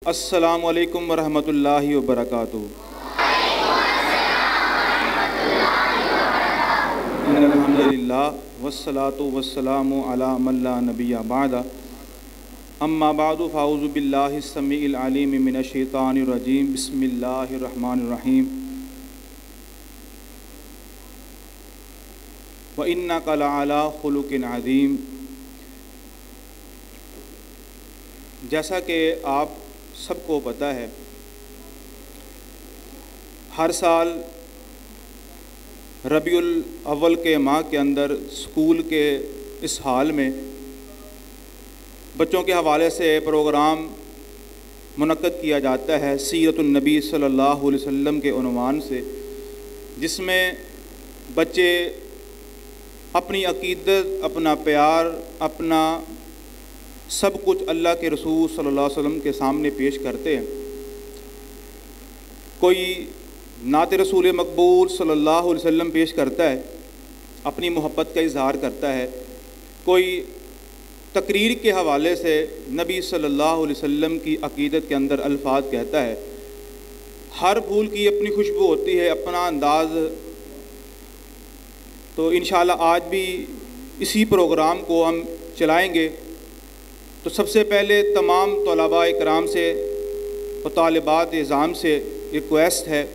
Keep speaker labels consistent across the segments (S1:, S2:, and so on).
S1: अस्सलामु अलैकुम वरहमतुल्लाहि वबरकातुहू। अल्हम्दुलिल्लाह वस्सलातु वस्सलामु अला मन ला नबिय्य बअदा। अम्मा बअदु फ़अऊज़ु बिल्लाहि स्समीइल अलीम मिनश शैतानिर रजीम। बिस्मिल्लाहिर रहमानिर रहीम। व इन्नका लअला खुलुक़िन अज़ीम। जैसा कि आप सबको पता है, हर साल रबीउल अव्वल के माह के अंदर स्कूल के इस हाल में बच्चों के हवाले से प्रोग्राम मुनक्कद किया जाता है सीरतुन नबी सल्लल्लाहु अलैहि वसल्लम के उन्वान से, जिसमें बच्चे अपनी अक़ीदत, अपना प्यार, अपना सब कुछ अल्लाह के रसूल सल्लल्लाहु अलैहि वसल्लम के सामने पेश करते हैं। कोई नात रसूल मकबूल सल्लल्लाहु अलैहि वसल्लम पेश करता है, अपनी मोहब्बत का इजहार करता है। कोई तकरीर के हवाले से नबी सल्लल्लाहु अलैहि वसल्लम की अक़ीदत के अंदर अल्फाज कहता है। हर फूल की अपनी खुशबू होती है, अपना अंदाज़। तो इंशाअल्लाह आज भी इसी प्रोग्राम को हम चलाएँगे। तो सबसे पहले तमाम तलबा इकराम से और तालिबात इज़ाम से रिक्वेस्ट है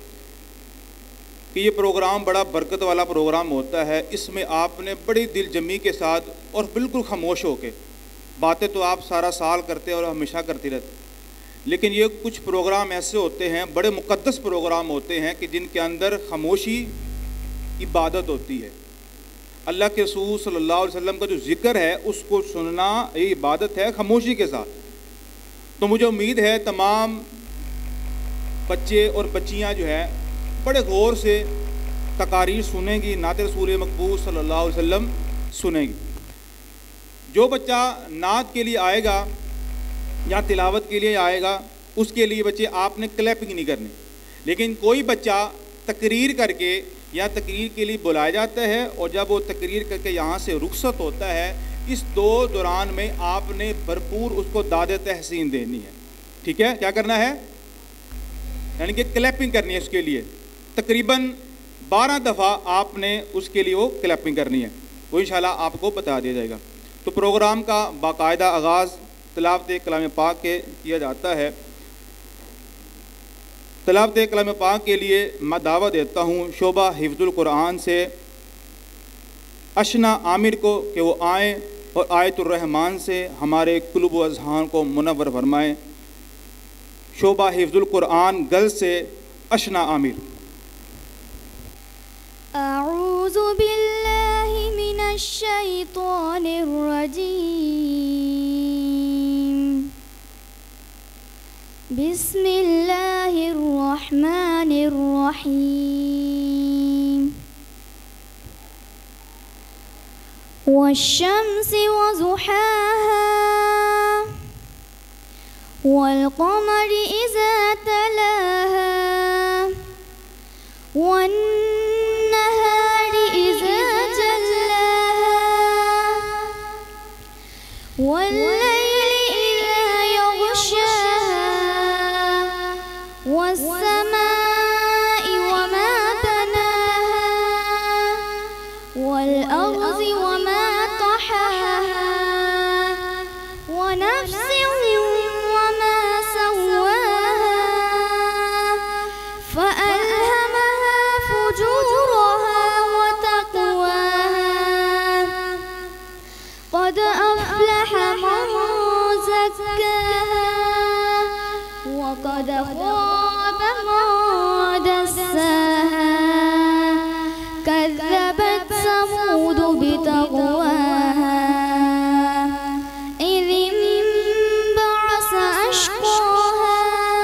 S1: कि ये प्रोग्राम बड़ा बरकत वाला प्रोग्राम होता है। इसमें आपने बड़ी दिलजमी के साथ और बिल्कुल खामोश होकर, बातें तो आप सारा साल करते और हमेशा करते रहते, लेकिन ये कुछ प्रोग्राम ऐसे होते हैं, बड़े मुक़द्दस प्रोग्राम होते हैं कि जिनके अंदर खामोशी इबादत होती है। अल्लाह के रसूल सल्लल्लाहु अलैहि वसल्लम का जो ज़िक्र है उसको सुनना ये इबादत है खामोशी के साथ। तो मुझे उम्मीद है तमाम बच्चे और बच्चियां जो है बड़े गौर से तकारीर सुनेंगी, नात रसूल मकबूल सल्लल्लाहु अलैहि वसल्लम सुनेंगी। जो बच्चा नात के लिए आएगा या तिलावत के लिए आएगा, उसके लिए बच्चे आपने क्लैपिंग नहीं करनी। लेकिन कोई बच्चा तकरीर करके या तकरीर के लिए बुलाया जाता है और जब वो तकरीर करके यहाँ से रुखसत होता है, इस दौरान में आपने भरपूर उसको दाद तहसीन देनी है। ठीक है, क्या करना है? यानी कि क्लैपिंग करनी है उसके लिए। तकरीबन 12 दफ़ा आपने उसके लिए वो क्लैपिंग करनी है, वो इंशाल्लाह आपको बता दिया जाएगा। तो प्रोग्राम का बाकायदा आगाज़ तिलावत कलाम पाक के किया जाता है। तिलावत कलाम पाक के लिए मैं दावा देता हूँ शोबा हिफ्ज़ुल कुरान से अशना आमिर को कि वो आएँ और आयतुर रहमान से हमारे कुलूब व अज़हान को मुनव्वर फरमाएँ। शोबा हिफ्ज़ुल कुरान गल से अशना आमिर।
S2: अऊज़ु बिल्लाहि मिनश शैतानिर रजीम। बिस्मिल्लाहिर रहमानिर रहीम। वश्शम्सि वज़ुहाहा वल्क़मरि इज़ा तलाहा वन्नहारि इज़ा जल्लाहा वल्लैलि इज़ा यग़शाहा वस्समाइ वमा बनाहा वल्अर्ज़ि वमा तहाहा वनफ्सिन वमा सव्वाहा फ़अल्हमहा फुजूरहा वतक़वाहा क़द अफ़्लह मन ज़क्काहा वक़द ख़ाब मन दस्साहा कज़्ज़बत समूद बितक़वाहा इज़ इंबअस अश्क़ाहा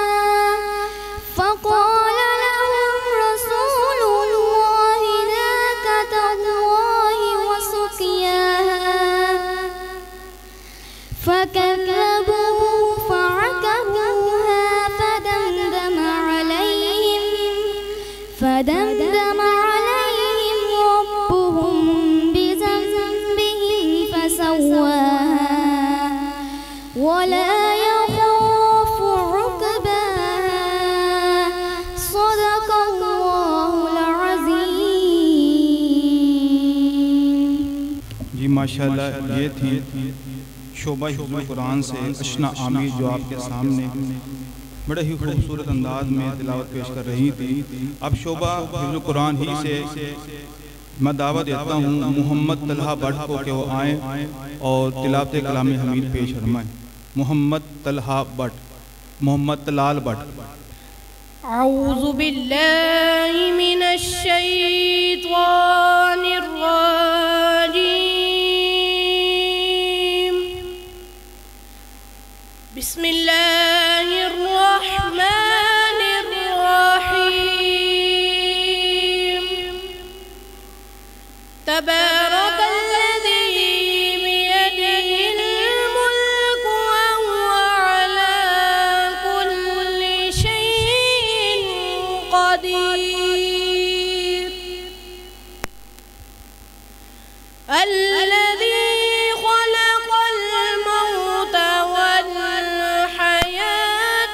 S2: फ़क़ाल लहुम रसूलुल्लाहि नाक़तल्लाहि वसुक़याहा फ़कज़्ज़बूहु फ़अक़रूहा फदमदम अलैहिम रब्बुहुम बिज़ंबिहिम फसव्वाहा वला यख़ाफु
S1: माशाल्लाह ये थी शोभा हिफ्ज़ुल कुरान से अशना आमिर जो आपके सामने बड़े ही खूबसूरत अंदाज में तिलावत पेश कर रही थी। अब शोभा हिफ्ज़ुल कुरान ही से मैं दावत देता हूँ मोहम्मद तलहा भट्ट को कि वो आएँ और तिलावत कलाम हमीद पेश फरमाएँ। मोहम्मद तलहा भट्ट, मोहम्मद तलाल भट्ट।
S3: औज़ु बिल्लाहि मिनश शैतानिर रजीम। बिस्मिल्लाहिर रहमानिर रहीम। तबारकल्लज़ी बियदिहिल मुल्कु व हुवा अला कुल्लि शैइन क़दीर। الذي خلق الموت والحياة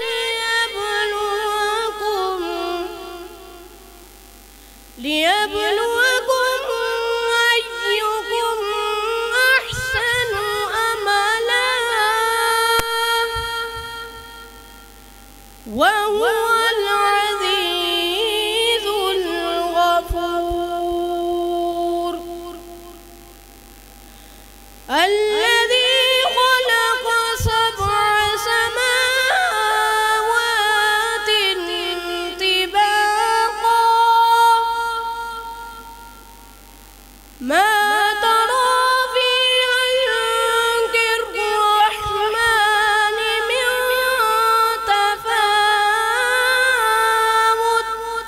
S3: ليبلوكم أيكم أحسن أملا وهو العزيز الغفور. الذي خلق سبع سماوات طباقا ما ترى في خلق الرحمن من تفاوت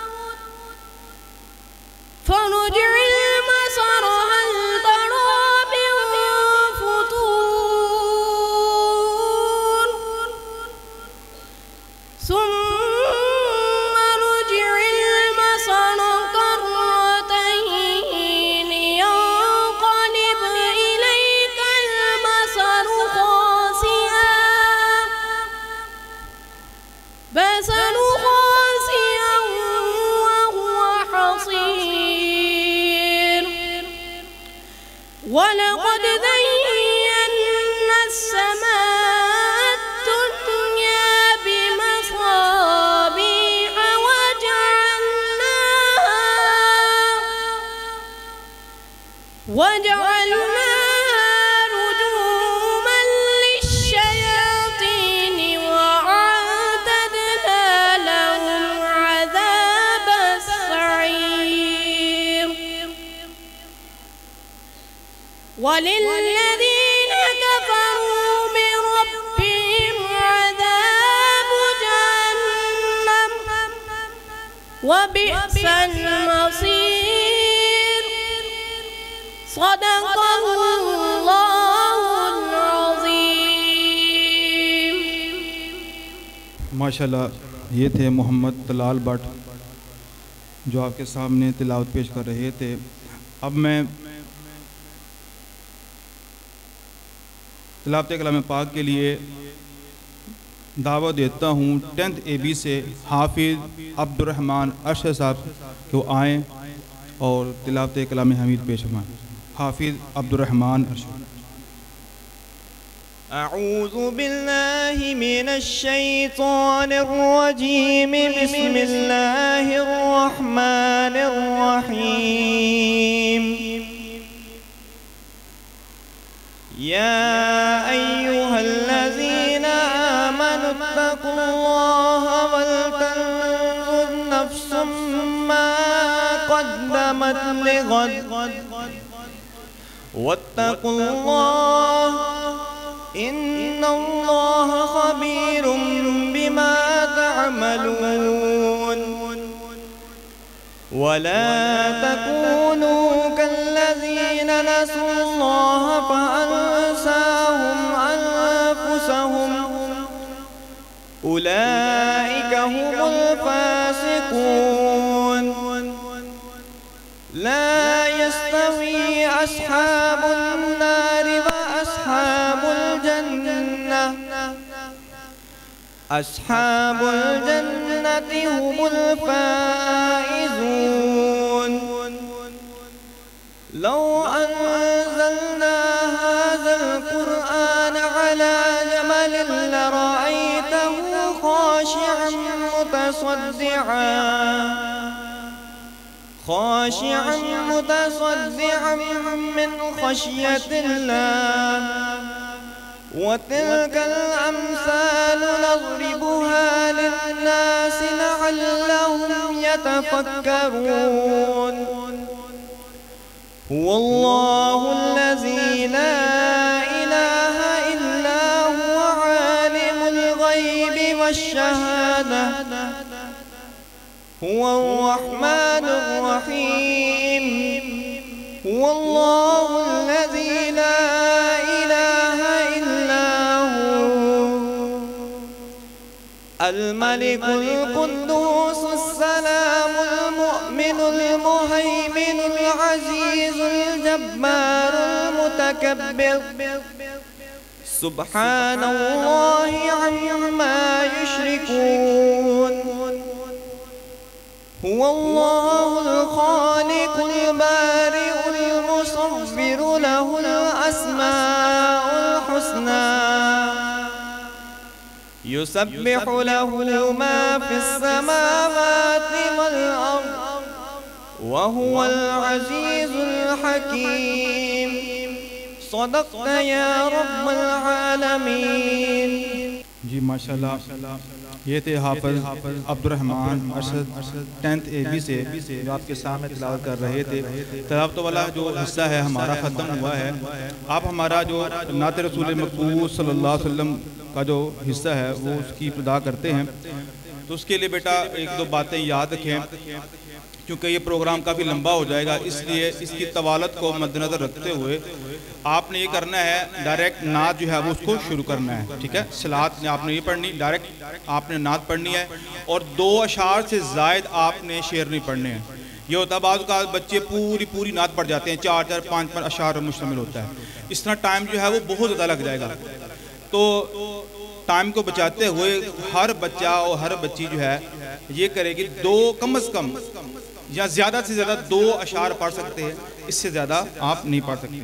S3: فارجع البصر هل ترى من فطور ثم ارجع البصر كرتين ينقلب إليك البصر خاسئا وهو حصير. ولقد زينا السماء الدنيا بمصابيح وجعلناها رجوما للشياطين وأعتدنا لهم عذاب السعير. وللذين كفروا بربهم عذاب جهنم وبئس المصير. صدق الله العظيम.
S1: माशाल्लाह ये थे मोहम्मद तलाल भट्ट जो आपके सामने तिलावत पेश कर रहे थे। अब मैं तिलावत कलाम पाक के लिए दावत देता हूँ 10th AB से हाफिज़ अब्दुर्रहमान अरशद साहब को आएँ और तिलावत कलाम हमीद पेश फरमाएँ। हाफिज़ अब्दुर्रहमान अरशद।
S4: أعوذ بالله من الشيطان الرجيم. بسم الله الرحمن الرحيم. يا أيها الذين آمنوا اتقوا الله ولتنظر نفس ما قدمت لغد واتقوا الله إن الله خبير بما تعملون. ولا تكونوا كالذين نسوا الله فأنساهم أنفسهم أولئك هم الفاسقون. لا يستوي أصحاب النار وأصحاب الجنة. أصحاب الجنة هم الفائزون. لو أنزلنا خاشعا متصدعا من خشية الله وتلك الأمثال نضربها للناس لعلهم يتفكرون هو الله الذي لا إله إلا هو عالم الغيب والشهادة هو الرحمن الرحيم هو الله الذي لا إله إلا هو الملك القدوس السلام المؤمن المهيمن العزيز الجبار المتكبر سبحان الله عما يشركون هو الله الخالق البارئ المصور له الأسماء الحسنى يسبح له ما في السماوات والأرض وهو العزيز الحكيم صدقت يا رب العالمين
S1: जी माशाल्लाह। ये थे हाफिज अब्दुर्रहमान अरशद 10th AB से जो आपके सामने तिलावत कर रहे थे। तिलावत वाला जो हिस्सा है हमारा ख़त्म हुआ है। आप हमारा जो नात रसूल मकबूल सल्लल्लाहु अलैहि वसल्लम का जो हिस्सा है वो उसकी इब्तिदा करते हैं। तो उसके लिए बेटा एक दो बातें याद रखें, क्योंकि ये प्रोग्राम काफ़ी लंबा हो जाएगा, इसलिए इसकी तवालत को मद्देनज़र रखते हुए आपने ये करना है, डायरेक्ट नात जो है वो उसको शुरू करना है। ठीक है, सलात आपने ये पढ़नी, डायरेक्ट आपने नात पढ़नी है और 2 अशार से ज़ायद आपने शेर नहीं पढ़ने हैं। ये होता है बाद का बच्चे पूरी नात पढ़ जाते हैं, 4-4 5-5 अशार मुश्तमिल होता है। इस तरह टाइम जो है वो बहुत ज़्यादा लग जाएगा। तो टाइम को बचाते हुए हर बच्चा और हर बच्ची जो है ये करेगी 2 कम से कम या ज़्यादा से ज़्यादा 2 अशार पढ़ सकते हैं, इससे ज़्यादा आप नहीं पढ़ सकते।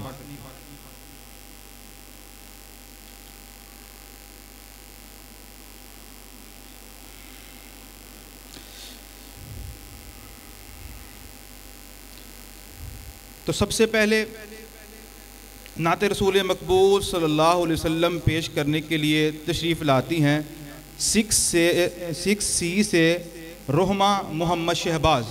S1: तो सबसे पहले नात रसूल मकबूल सल्लल्लाहु अलैहि वसल्लम पेश करने के लिए तशरीफ़ लाती हैं 6C से रोहमा मोहम्मद शहबाज।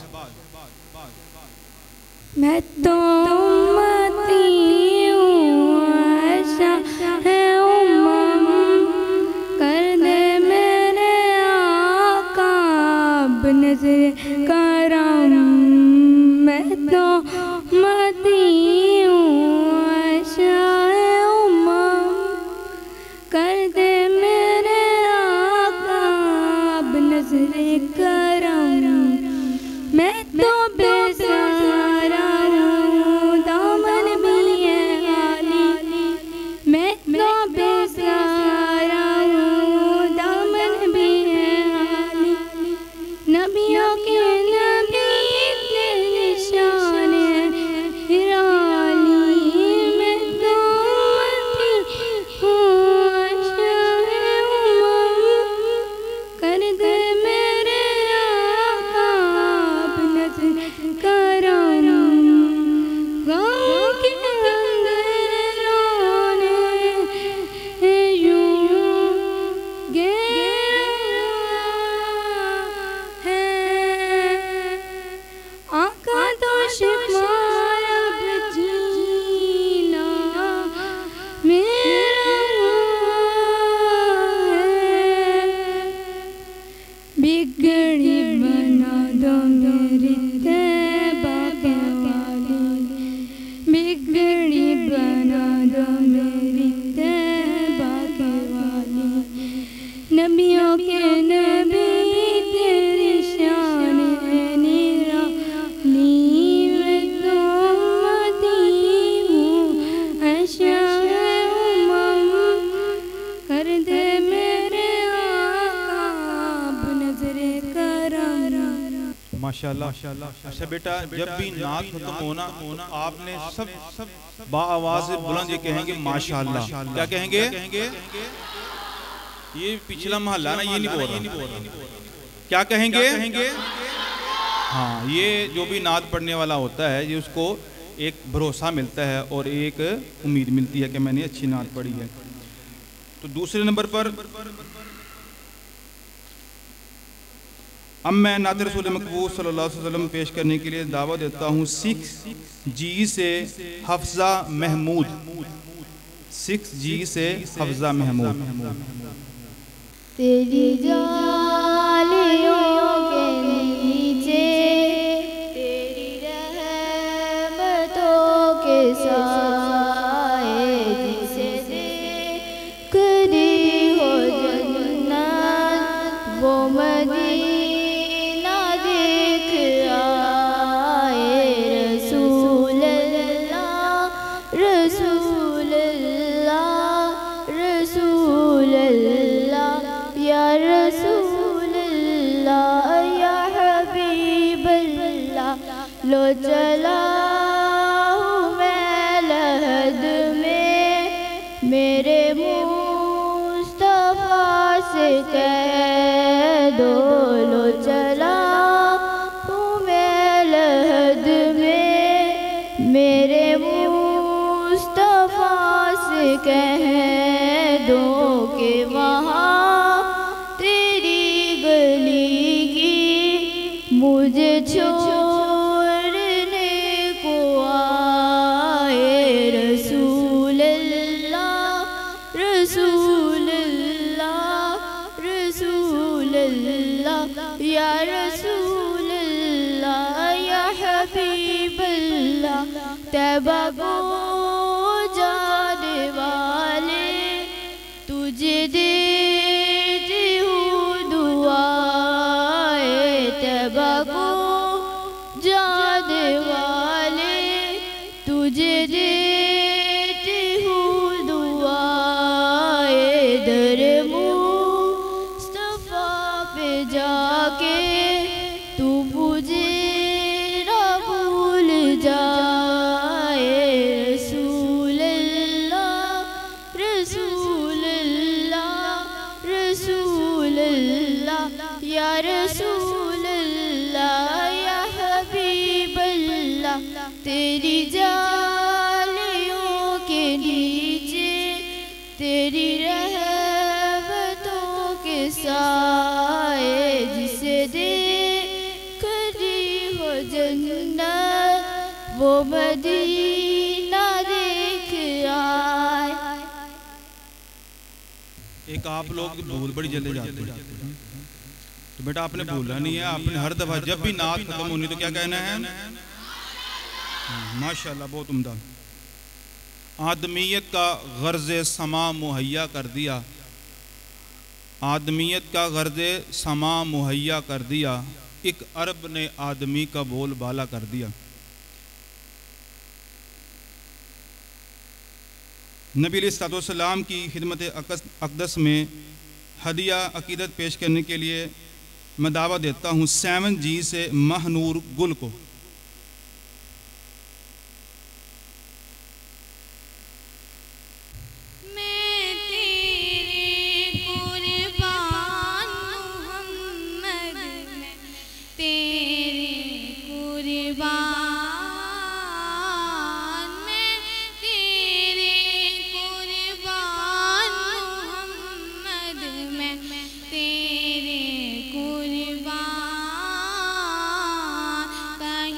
S2: मैं तो उम्मती हूँ, ऐसा है उम्मम, कर दे मेरे आका बनज़र करम। मैं तो उम्मती हूँ, ऐसा है उम्मम, कर दे मेरे आका बनज़र करम। मैं तो बेसहारा हूँ, दामन भी है खाली। मैं तो बेसहारा हूँ, दामन भी है खाली। नबियों के नबी इतने निशान हैं निराली। मैं तो उम्मती हूँ, ऐसा है उम्मम, कर दे मेरे आका बनज़र करम। गाँव के अंधेरों ने यूं घेरा है, आका तो शिफाया जीना मेरा है। बिगड़ी बना दो मेरी तैबा के वाली, बिगड़ी बना दो मेरी तैबा के वाली। नबियों के नबी तेरी शान है निराली। मैं तो उम्मती हूँ, ऐसा है उम्मम, कर दे मेरे आका बनज़र करम।
S1: माशाल्लाह। अच्छा बेटा, जब भी नात खत्म होना आपने सब बाआवाज़ बुलंद ये कहेंगे माशाल्लाह। क्या कहेंगे? ये पिछला मोहल्ला ना, ये नहीं बोल रहा। क्या कहेंगे? हाँ, ये जो भी नात पढ़ने वाला होता है, ये उसको एक भरोसा मिलता है और एक उम्मीद मिलती है कि मैंने अच्छी नात पढ़ी है। तो दूसरे नंबर पर अब मैं नात रसूल मकबूल सल्लल्लाहु अलैहि वसल्लम पेश करने के लिए दावा देता हूँ 6G से हफ्जा महमूद। 6G से हफ्जा महमूद।
S2: तेरी जालियों के नीचे तेरी रहमतों के साए, जिसे देखती हो जन्नत वो मदीना देख आए। रसूल अल्लाह रसूल अल्लाह रसूल अल्लाह या रसूल अल्लाह या हबीब अल्लाह। लो चला हूँ मैं लहद में मेरे मुस्तफा से कह दो। लो चला हूँ मैं लहद में मेरे मुस्तफा से कह दो कि वहाँ तेरी गली की मुझे छोड़ने को आए। रसूल अल्लाह रसूल अल्लाह रसूल अल्लाह या रसूल अल्लाह या हबीब अल्लाह। तैबा को जाने वाले तुझे देती हूँ दुआएं। तैबा को जाने वाले तुझे देती हूँ दुआएं। दर मुस्तफा पे जाके तू मुझे ना भूल जाए। रसूल अल्लाह रसूल अल्लाह रसूल अल्लाह या रसूल अल्लाह या हबीब अल्लाह। तेरी जालियों के नीचे तेरी रहमतों के साए, जिसे देखती हो जन्नत वो मदीना देख आए।
S1: एक आप लोग भूल बड़ी जल्दी जाते हैं, तो बेटा आपने भूलना नहीं है। आपने हर दफा जब भी नात खत्म होनी तो क्या कहना है? माशाल्लाह, बहुत उम्दा। आदमियत का गर्ज समा मुहैया कर दिया, आदमियत का गर्ज समा मुहैया कर दिया, एक अरब ने आदमी का बोल बाला कर दिया। नबी अलैहिस्सलाम की खिदमत अक़दस में हदिया अकीदत पेश करने के लिए मैं दावा देता हूँ 7G से महनूर गुल को।
S2: तेरे कुर्बान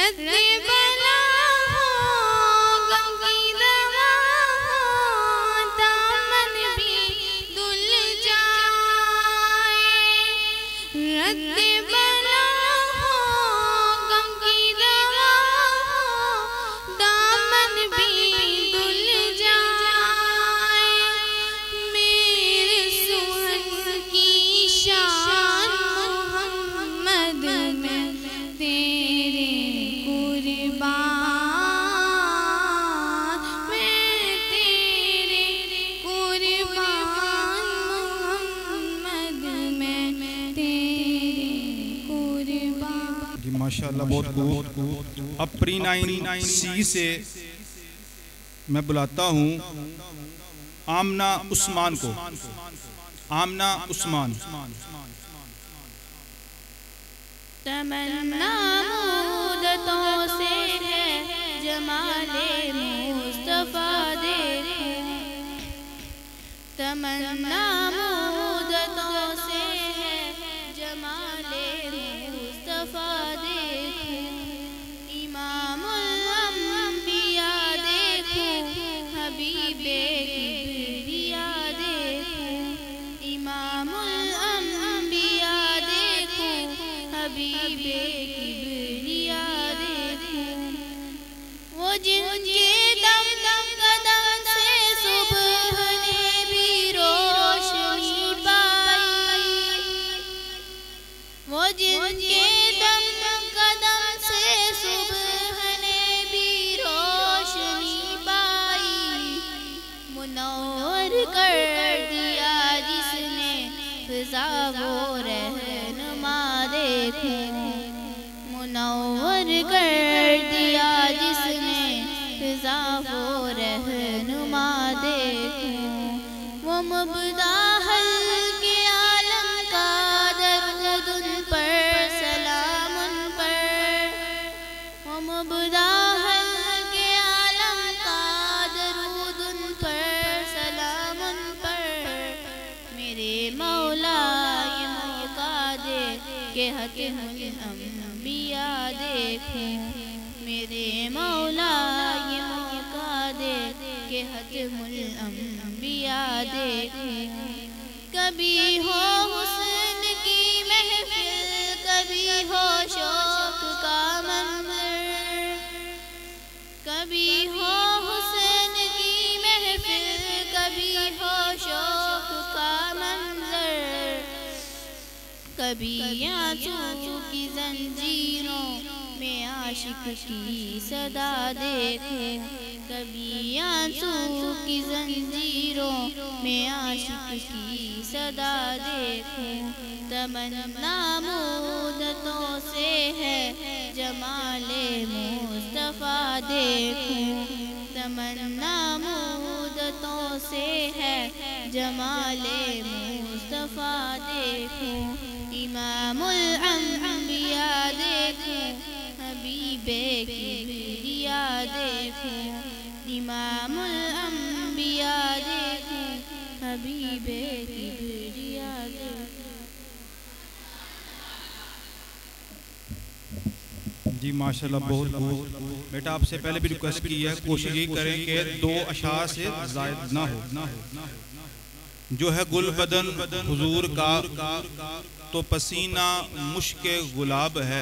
S3: बला हो गम की दवा हो दामन भी दुल जाए। रद्द बला हो गम की दवा हो दामन भी दुल जाए। मेरे सुहन की शान मोहम्मद में तेरे कुर्बान, मैं तेरे कुर्बान मोहम्मद में तेरे कुर्बान।
S1: जी माशाल्लाह, बहुत खूब। अब प्री-9 सी से मैं बुलाता हूँ आमना उस्मान को। आमना उस्मान।
S2: तमन्ना मुद्दतों से है जमाले मुस्तफा देखो। तमन्ना मुद्दतों से है जमाले मुस्तफा देखो। इमामुल अंबिया देखो, हबीबे किबरिया देखो। इमामुल अंबिया देखो, हबीबे किबरिया देखो। वो जिनके दम दम कदम से सुबह ने भी रोशनी पाई। वो जिनके दम दम कदम से सुबह ने भी रोशनी पाई। मुनव्वर कर दिया जिसने फिजा वो रहनुमा देखो। मुनव्वर कर दिया जिसने फिजा वो रहनुमा देखो। वो मुबदा हल के आलम का दरूद उन पर सलाम उन पर। वो मुबदा हल के आलम का दरूद उन पर सलाम उन पर। मेरे मौला ये मौका दे के हतमुल अंबिया देखो। मेरे मौला ये मौका दे के हतमुल अंबिया देखो। कभी हो हुस्न की महफिल, कभी हो शौक का मंजर। कभी हो हुस्न की महफिल, कभी हो शौक का मंजर। कभी आंसू की जंजीरों में आशिक की सदा देखो। कभी आंसू की जंजीरों में आशिक की सदा देखो। तमन्ना मुद्दतों से है जमाले मुस्तफा देखो। तमन्ना मुद्दतों से है जमाले मुस्तफा देखो। इमामुल अंबिया देखो, हबीबे किबरिया देखो। इमामुल अंबिया देखो, हबीबे किबरिया देखो।
S1: जी माशाल्लाह, बहुत खूब। बेटा आपसे पहले भी रिक्वेस्ट की है, कोशिश ये करें कि 2 अशार से ज़ायद ना हो। जो है गुल बदन हुजूर का तो पसीना मुश्के गुलाब है।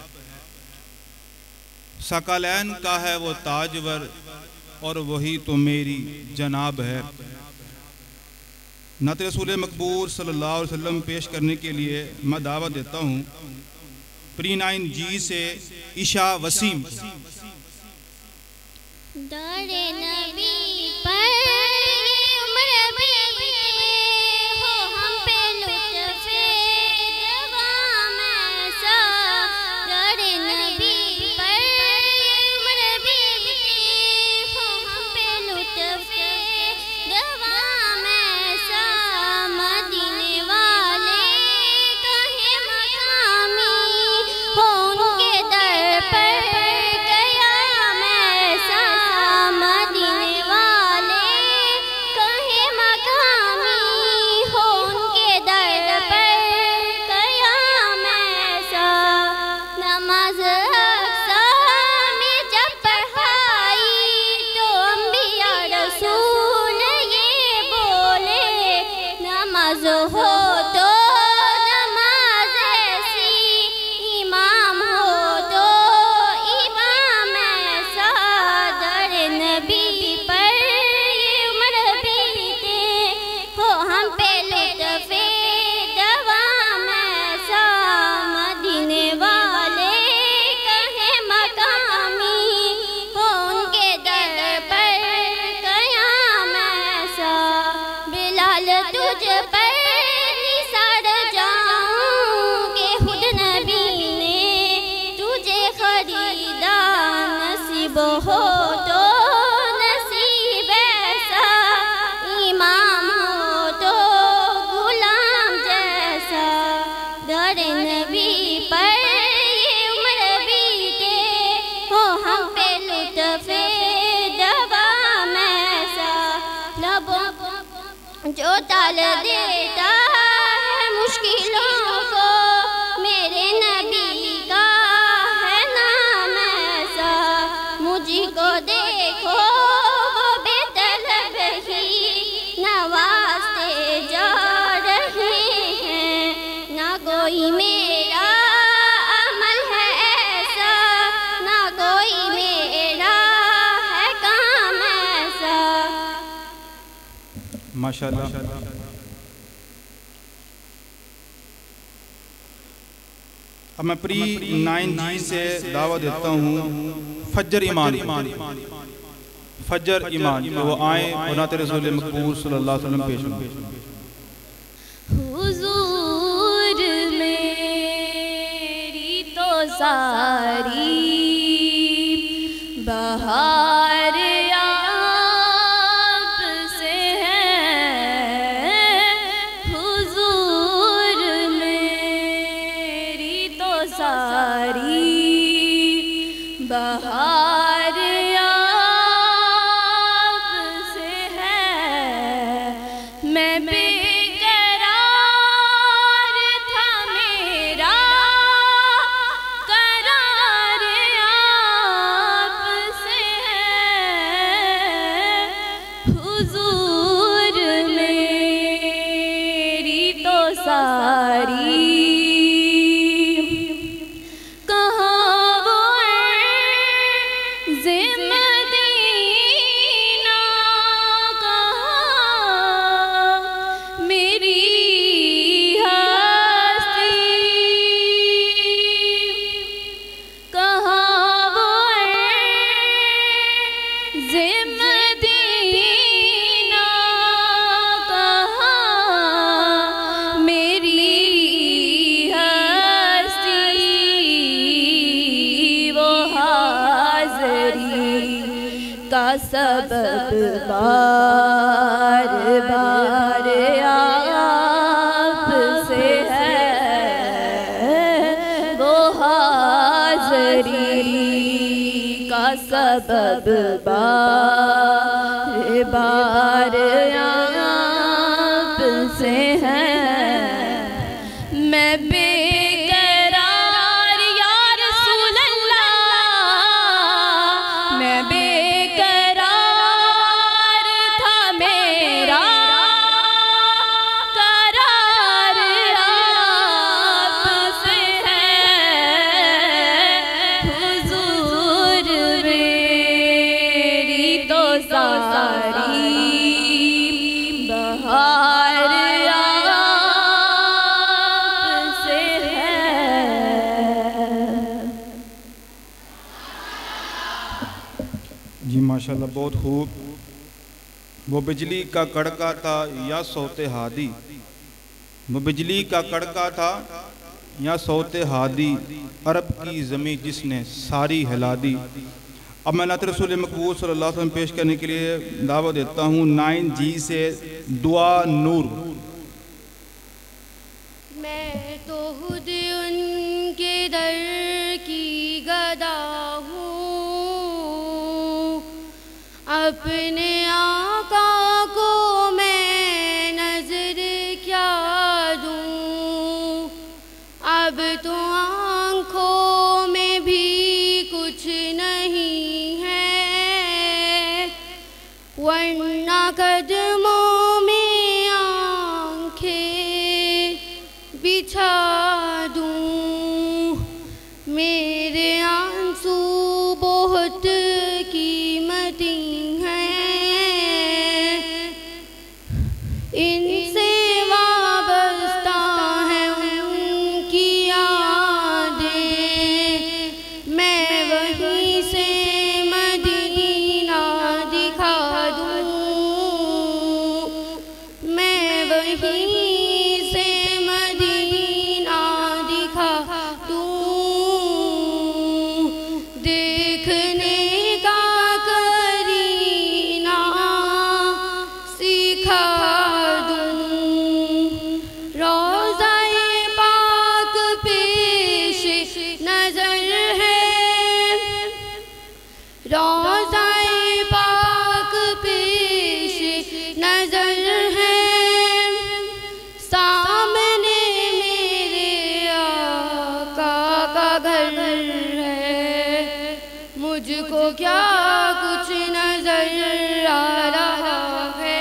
S1: सकलैन का है वो ताजवर और वही तो मेरी जनाब है। नात रसूल मकबूल सल्लल्लाहु अलैहि वसल्लम पेश करने के लिए मैं दावत देता हूँ प्री-9 जी से ईशा वसीम।
S3: दरे नबी पर उम्र बीते हो हम पे लुत्फ़े दवाम ऐसा। दरे नबी पर उम्र बीते हो हम पे लुत्फ़े दवाम ऐसा। मदीने वाले कहे मकामी हो उनके दर पर गया मैं सा। मदीने वाले टाल देता है मुश्किलों को, मेरे नबी का है नाम ऐसा। मुझको देखो वो बेतलब ही नवाजते जा रहे हैं। ना कोई मेरा अमल है ऐसा, ना कोई मेरा है काम ऐसा।
S1: माशाअल्लाह। अब मैं प्री 9G से दावा देता हूँ फज्र ईमान, फज्र ईमान, वो आए और नाते रसूल मकबूल सल्लल्लाहु अलैहि वसल्लम पेश हों।
S3: हुजूर मेरी तो सारी बहार आप से है। हुजूर मेरी तो सारी बहार आप से है। मैं सबब बार बार आप से है। वो हाज़री का सबब बार बार आप से है। मैं बेकरार या रसूल अल्लाह, मैं
S1: माशाल्लाह बहुत खूब। वो बिजली का कड़का था या सौते हादी, वो बिजली का कड़का था या सौते हादी, अरब की ज़मीं जिसने सारी हिला दी। अब मैं नात रसूल मकबूल सल्लल्लाहु अलैहि वसल्लम पेश करने के लिए दावा देता हूँ 9G से दुआ नूर।
S2: मैं तो खुद उनके दर की गदा हूँ, अपने आका को मैं नजर क्या दूँ। अब तो आँखों में भी कुछ नहीं है, वरना कदमों में आँखें बिछा दूँ। मेरे आंसू बहुत कीमती हैं, मुझको क्या कुछ नजर आ रहा है,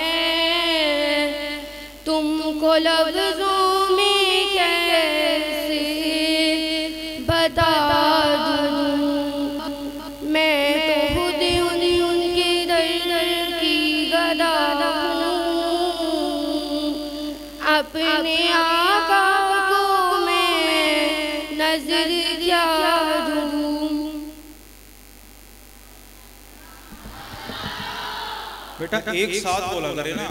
S2: तुमको लफ्जों में कैसे बता दूं। मैं तो खुद उनके दर की गदा हूँ, अपने आका को मैं नजर क्या दूं।
S1: बेटा एक साथ बोला करे ना।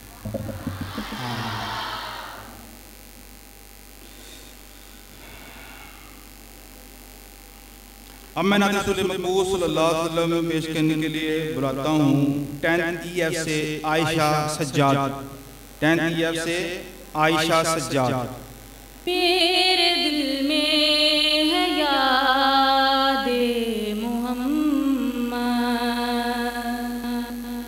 S1: अब मैं नाज़िर रसूल मक़बूल सल्लल्लाहु अलैहि वसल्लम पेश करने के लिए बुलाता हूँ 10th EF से आयशा सज्जाद। 10th EF से आयशा सज्जाद।
S3: मेरे दिल में है याद मोहम्मद,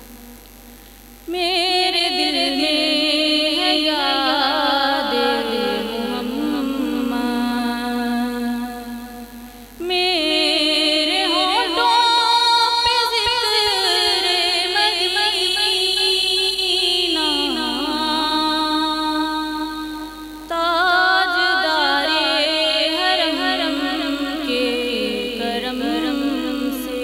S3: मेरे दिल में है याद मोहम्मद, मेरे होठों पे ज़िक्र मदीना, ताजदारे हरम के करम से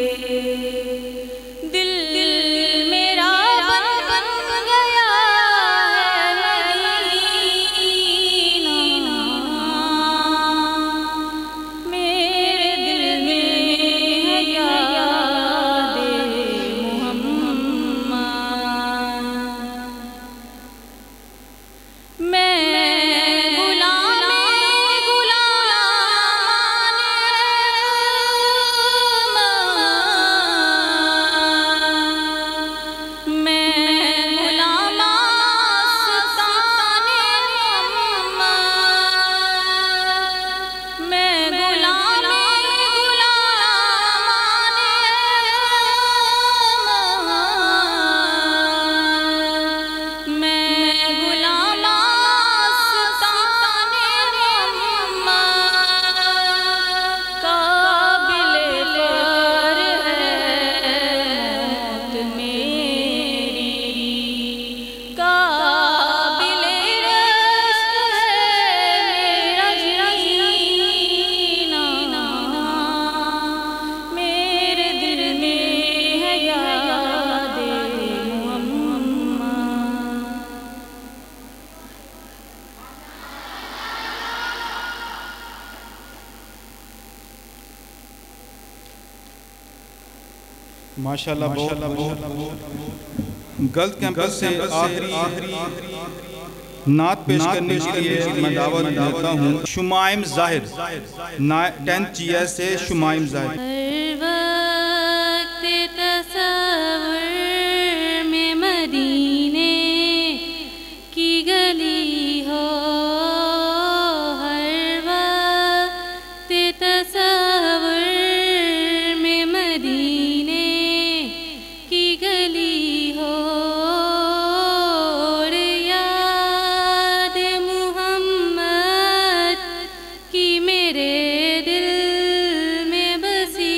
S3: दिल मेरा बन गया है मदीना, मेरे दिल में है याद मोहम्मद। मैं
S1: माशाल्लाह बहुत गल्फ कैंपस से आखिरी नात पेश करने के लिए मैं दावत देता हूँ शुमाइम ज़ाहिर। 10th GS से शुमाइम ज़ाहिर।
S2: मेरे दिल में बसी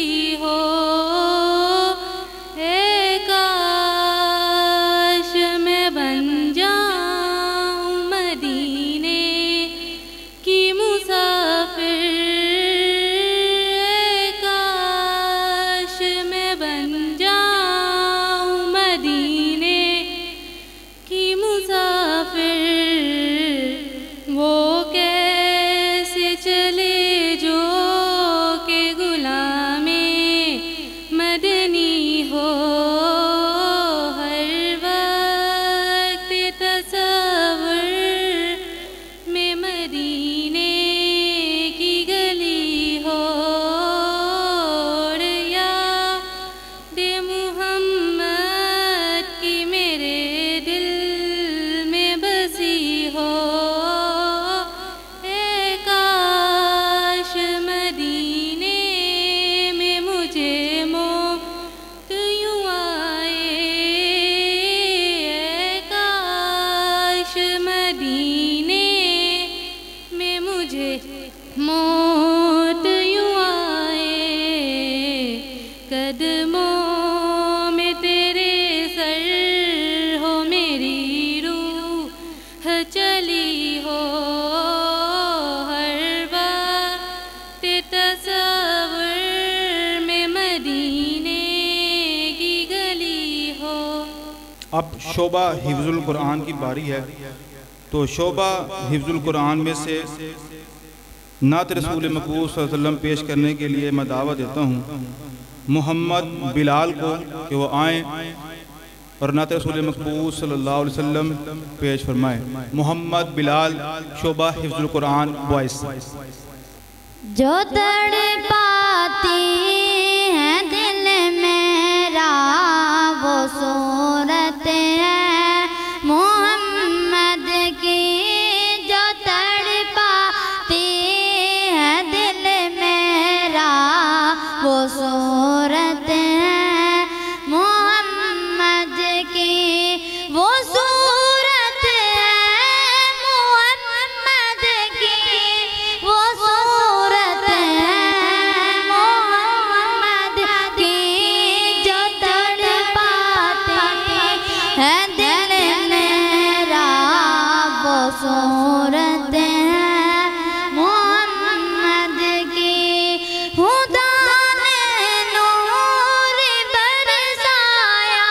S1: अब शोबा हिफ्जुल कुरान की बारी है। तो शोबा हिफ्जुल कुरान में से नात रसूल मकबूल सल्लल्लाहु अलैहि वसल्लम पेश करने के लिए मैं दावा देता हूँ मोहम्मद बिलाल को कि वो आएँ और नात रसूल मकबूल सल्लल्लाहु अलैहि वसल्लम पेश फरमाएँ। मोहम्मद बिलाल, शोबा हिफ्जुल कुरान वॉइस।
S2: जो तड़पाती है दिल मेरा वो सूरत है मोहम्मद की, जो तड़पाती है दिल मेरा वो सूरत है मोहम्मद की, वो सूरत है मोहम्मद की, वो सूरत है मोहम्मद की, जो तड़पाती है दिल मेरा वो सूरत है मोहम्मद की। खुदा ने नूर बरसाया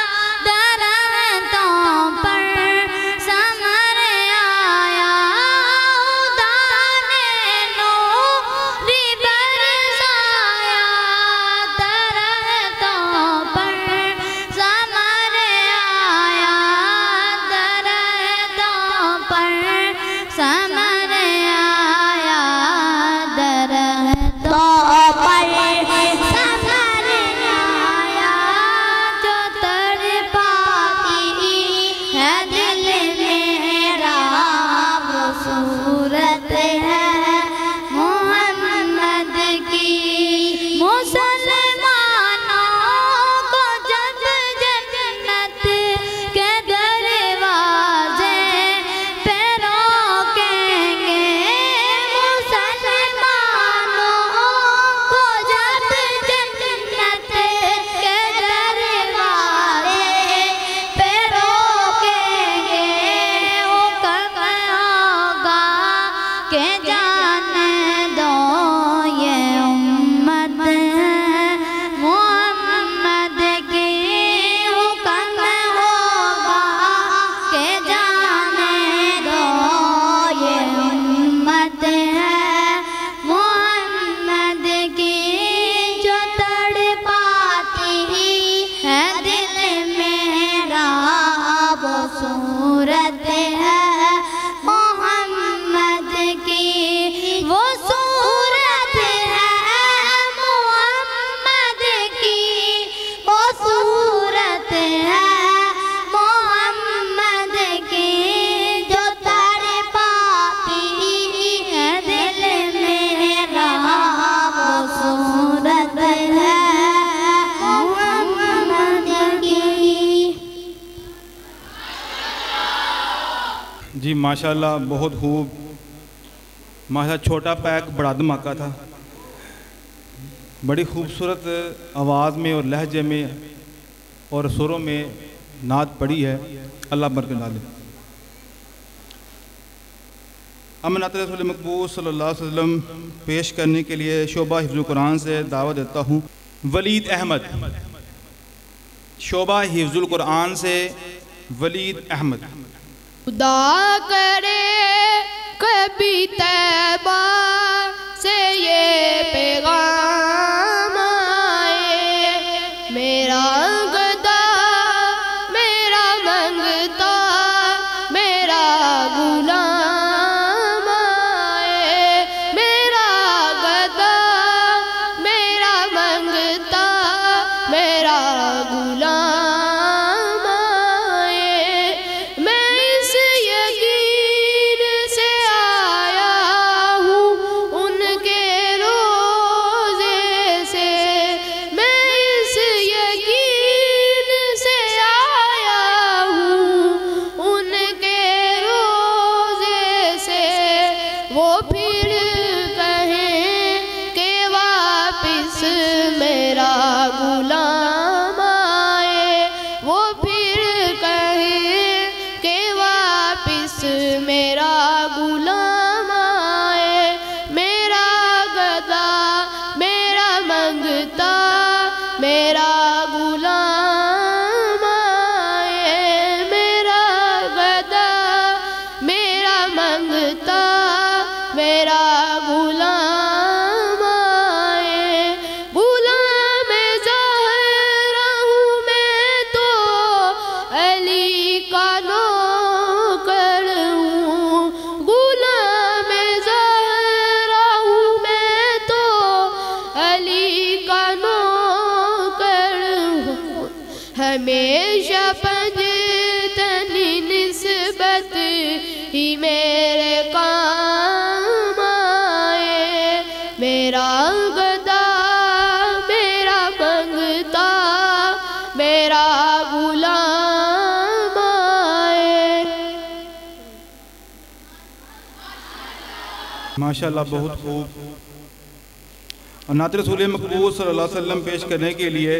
S2: दरख्तों पर समर आया, खुदा ने नूर बरसाया दरख्तों पर समर आया, दरख्तों पर समर आया, दरख्तों पर समर आया, जो तड़पाती है दिल मेरा वो सूरत है मोहम्मद की। मुसलमानों को जब जन्नत के दरवाजे पे रोकेंगे, मुसलमानों को जब जन्नत के दरवाजे पे रोकेंगे, हुक्म होगा के जाने दो ये उम्मत है मोहम्मद की, हुक्म होगा के जाने दो ये उम्मत है मोहम्मद की, जो तड़पाती है दिल मेरा वो सूरत है मोहम्मद की, वो सूरत है मोहम्मद की, वो सूरत है मोहम्मद की, जो तड़पाती है दिल मेरा वो सूरत है मोहम्मद की।
S1: जी माशाल्लाह, बहुत खूब। माशा छोटा पैक बड़ा धमाका था। बड़ी खूबसूरत आवाज़ में और लहजे में और सुरों में नात पड़ी है। अल्लाह बरकत डाले। अब मैं नात रसूल मकबूल सल्लल्लाहु अलैहि वसल्लम पेश करने के लिए शोबा हिफ्जुल कुरान से दावत देता हूँ वलीद अहमद। शोबा हिफ्जुल कुरान से वलीद अहमद।
S2: खुदा करे कभी तैबा से ये पैगाम आए, मेरा गदा मेरा मंगता मेरा गुलाम आए, मेरा गदा मेरा मंगता मेरा गुलाम आए। मैं इस यकीन से आया हूँ उनके रोज़े हमेशा पंजतनी निस्बत ही मेरे काम आए। मेरा गदा मेरा मंगता मेरा गुलाम आए।
S1: माशाल्लाह, बहुत खूब। और नात रसूल मकबूल सल्लल्लाहु अलैहि वसल्लम पेश करने के लिए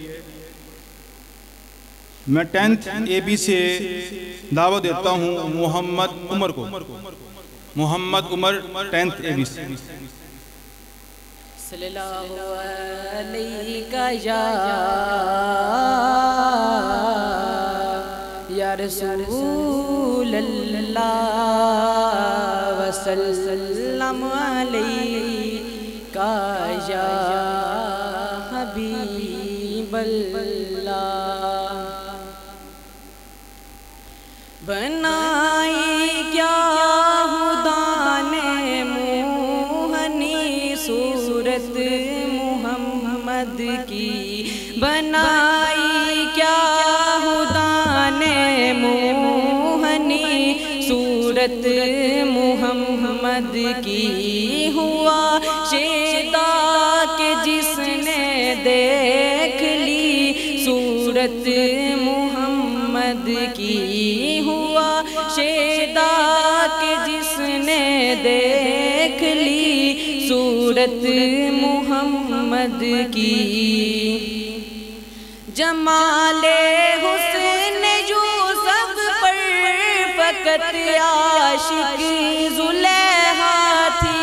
S1: मैं 10th AB से दावत देता हूँ मोहम्मद उमर को। मोहम्मद उमर 10th AB से।
S3: सल्लल्लाहु अलैका या रसूल अल्लाह वसल्लम अलैका या हबीब अल्लाह। बनाई क्या खुदा ने मोहनी सूरत मुहम्मद की। बनाई क्या खुदा ने मोहनी सूरत मुहम्मद की। हुआ शेदा के जिसने देख ली सूरत मुहम्मद की। हुआ शेदा के जिसने देख ली सूरत मुहम्मद की। जमाले हुस्न यूसुफ पर फकत आशिक जुलेहा थी।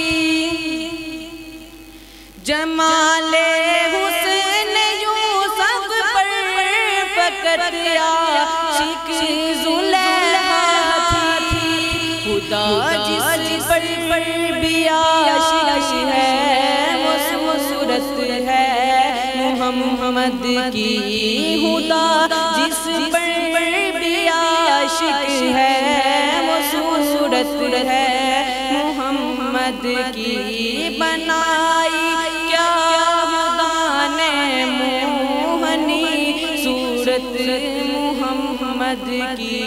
S3: जमाले हुस्न यूसुफ पर फकत आशिक जुलेहा थी। खुदा जिस पर भी आशिक है वो सूरत है मुहम्मद की। खुदा जिस पर भी आशिक है वो सूरत है मुहम्मद की। बनाई क्या खुदा ने मोहनी सूरत मुहम्मद की।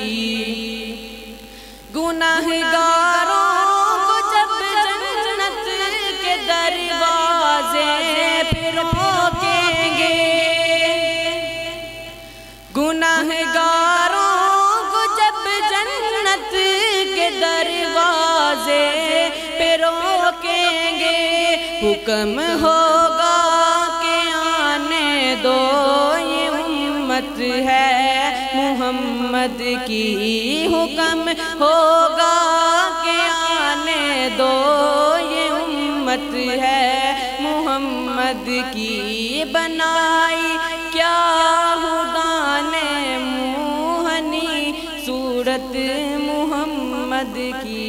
S3: गुनाहगारों को जब जन्नत के दरवाजे फिर रोकेंगे। गुनाहगारों को जब जन्नत के दरवाजे पे रोकेंगे। हुक्म होगा कि आने दो ये उम्मत है मुहम्मद की। हुक्म होगा कि आने दो ये उम्मत है मुहम्मद की। बनाई क्या खुदा ने मोहनी सूरत मुहम्मद की।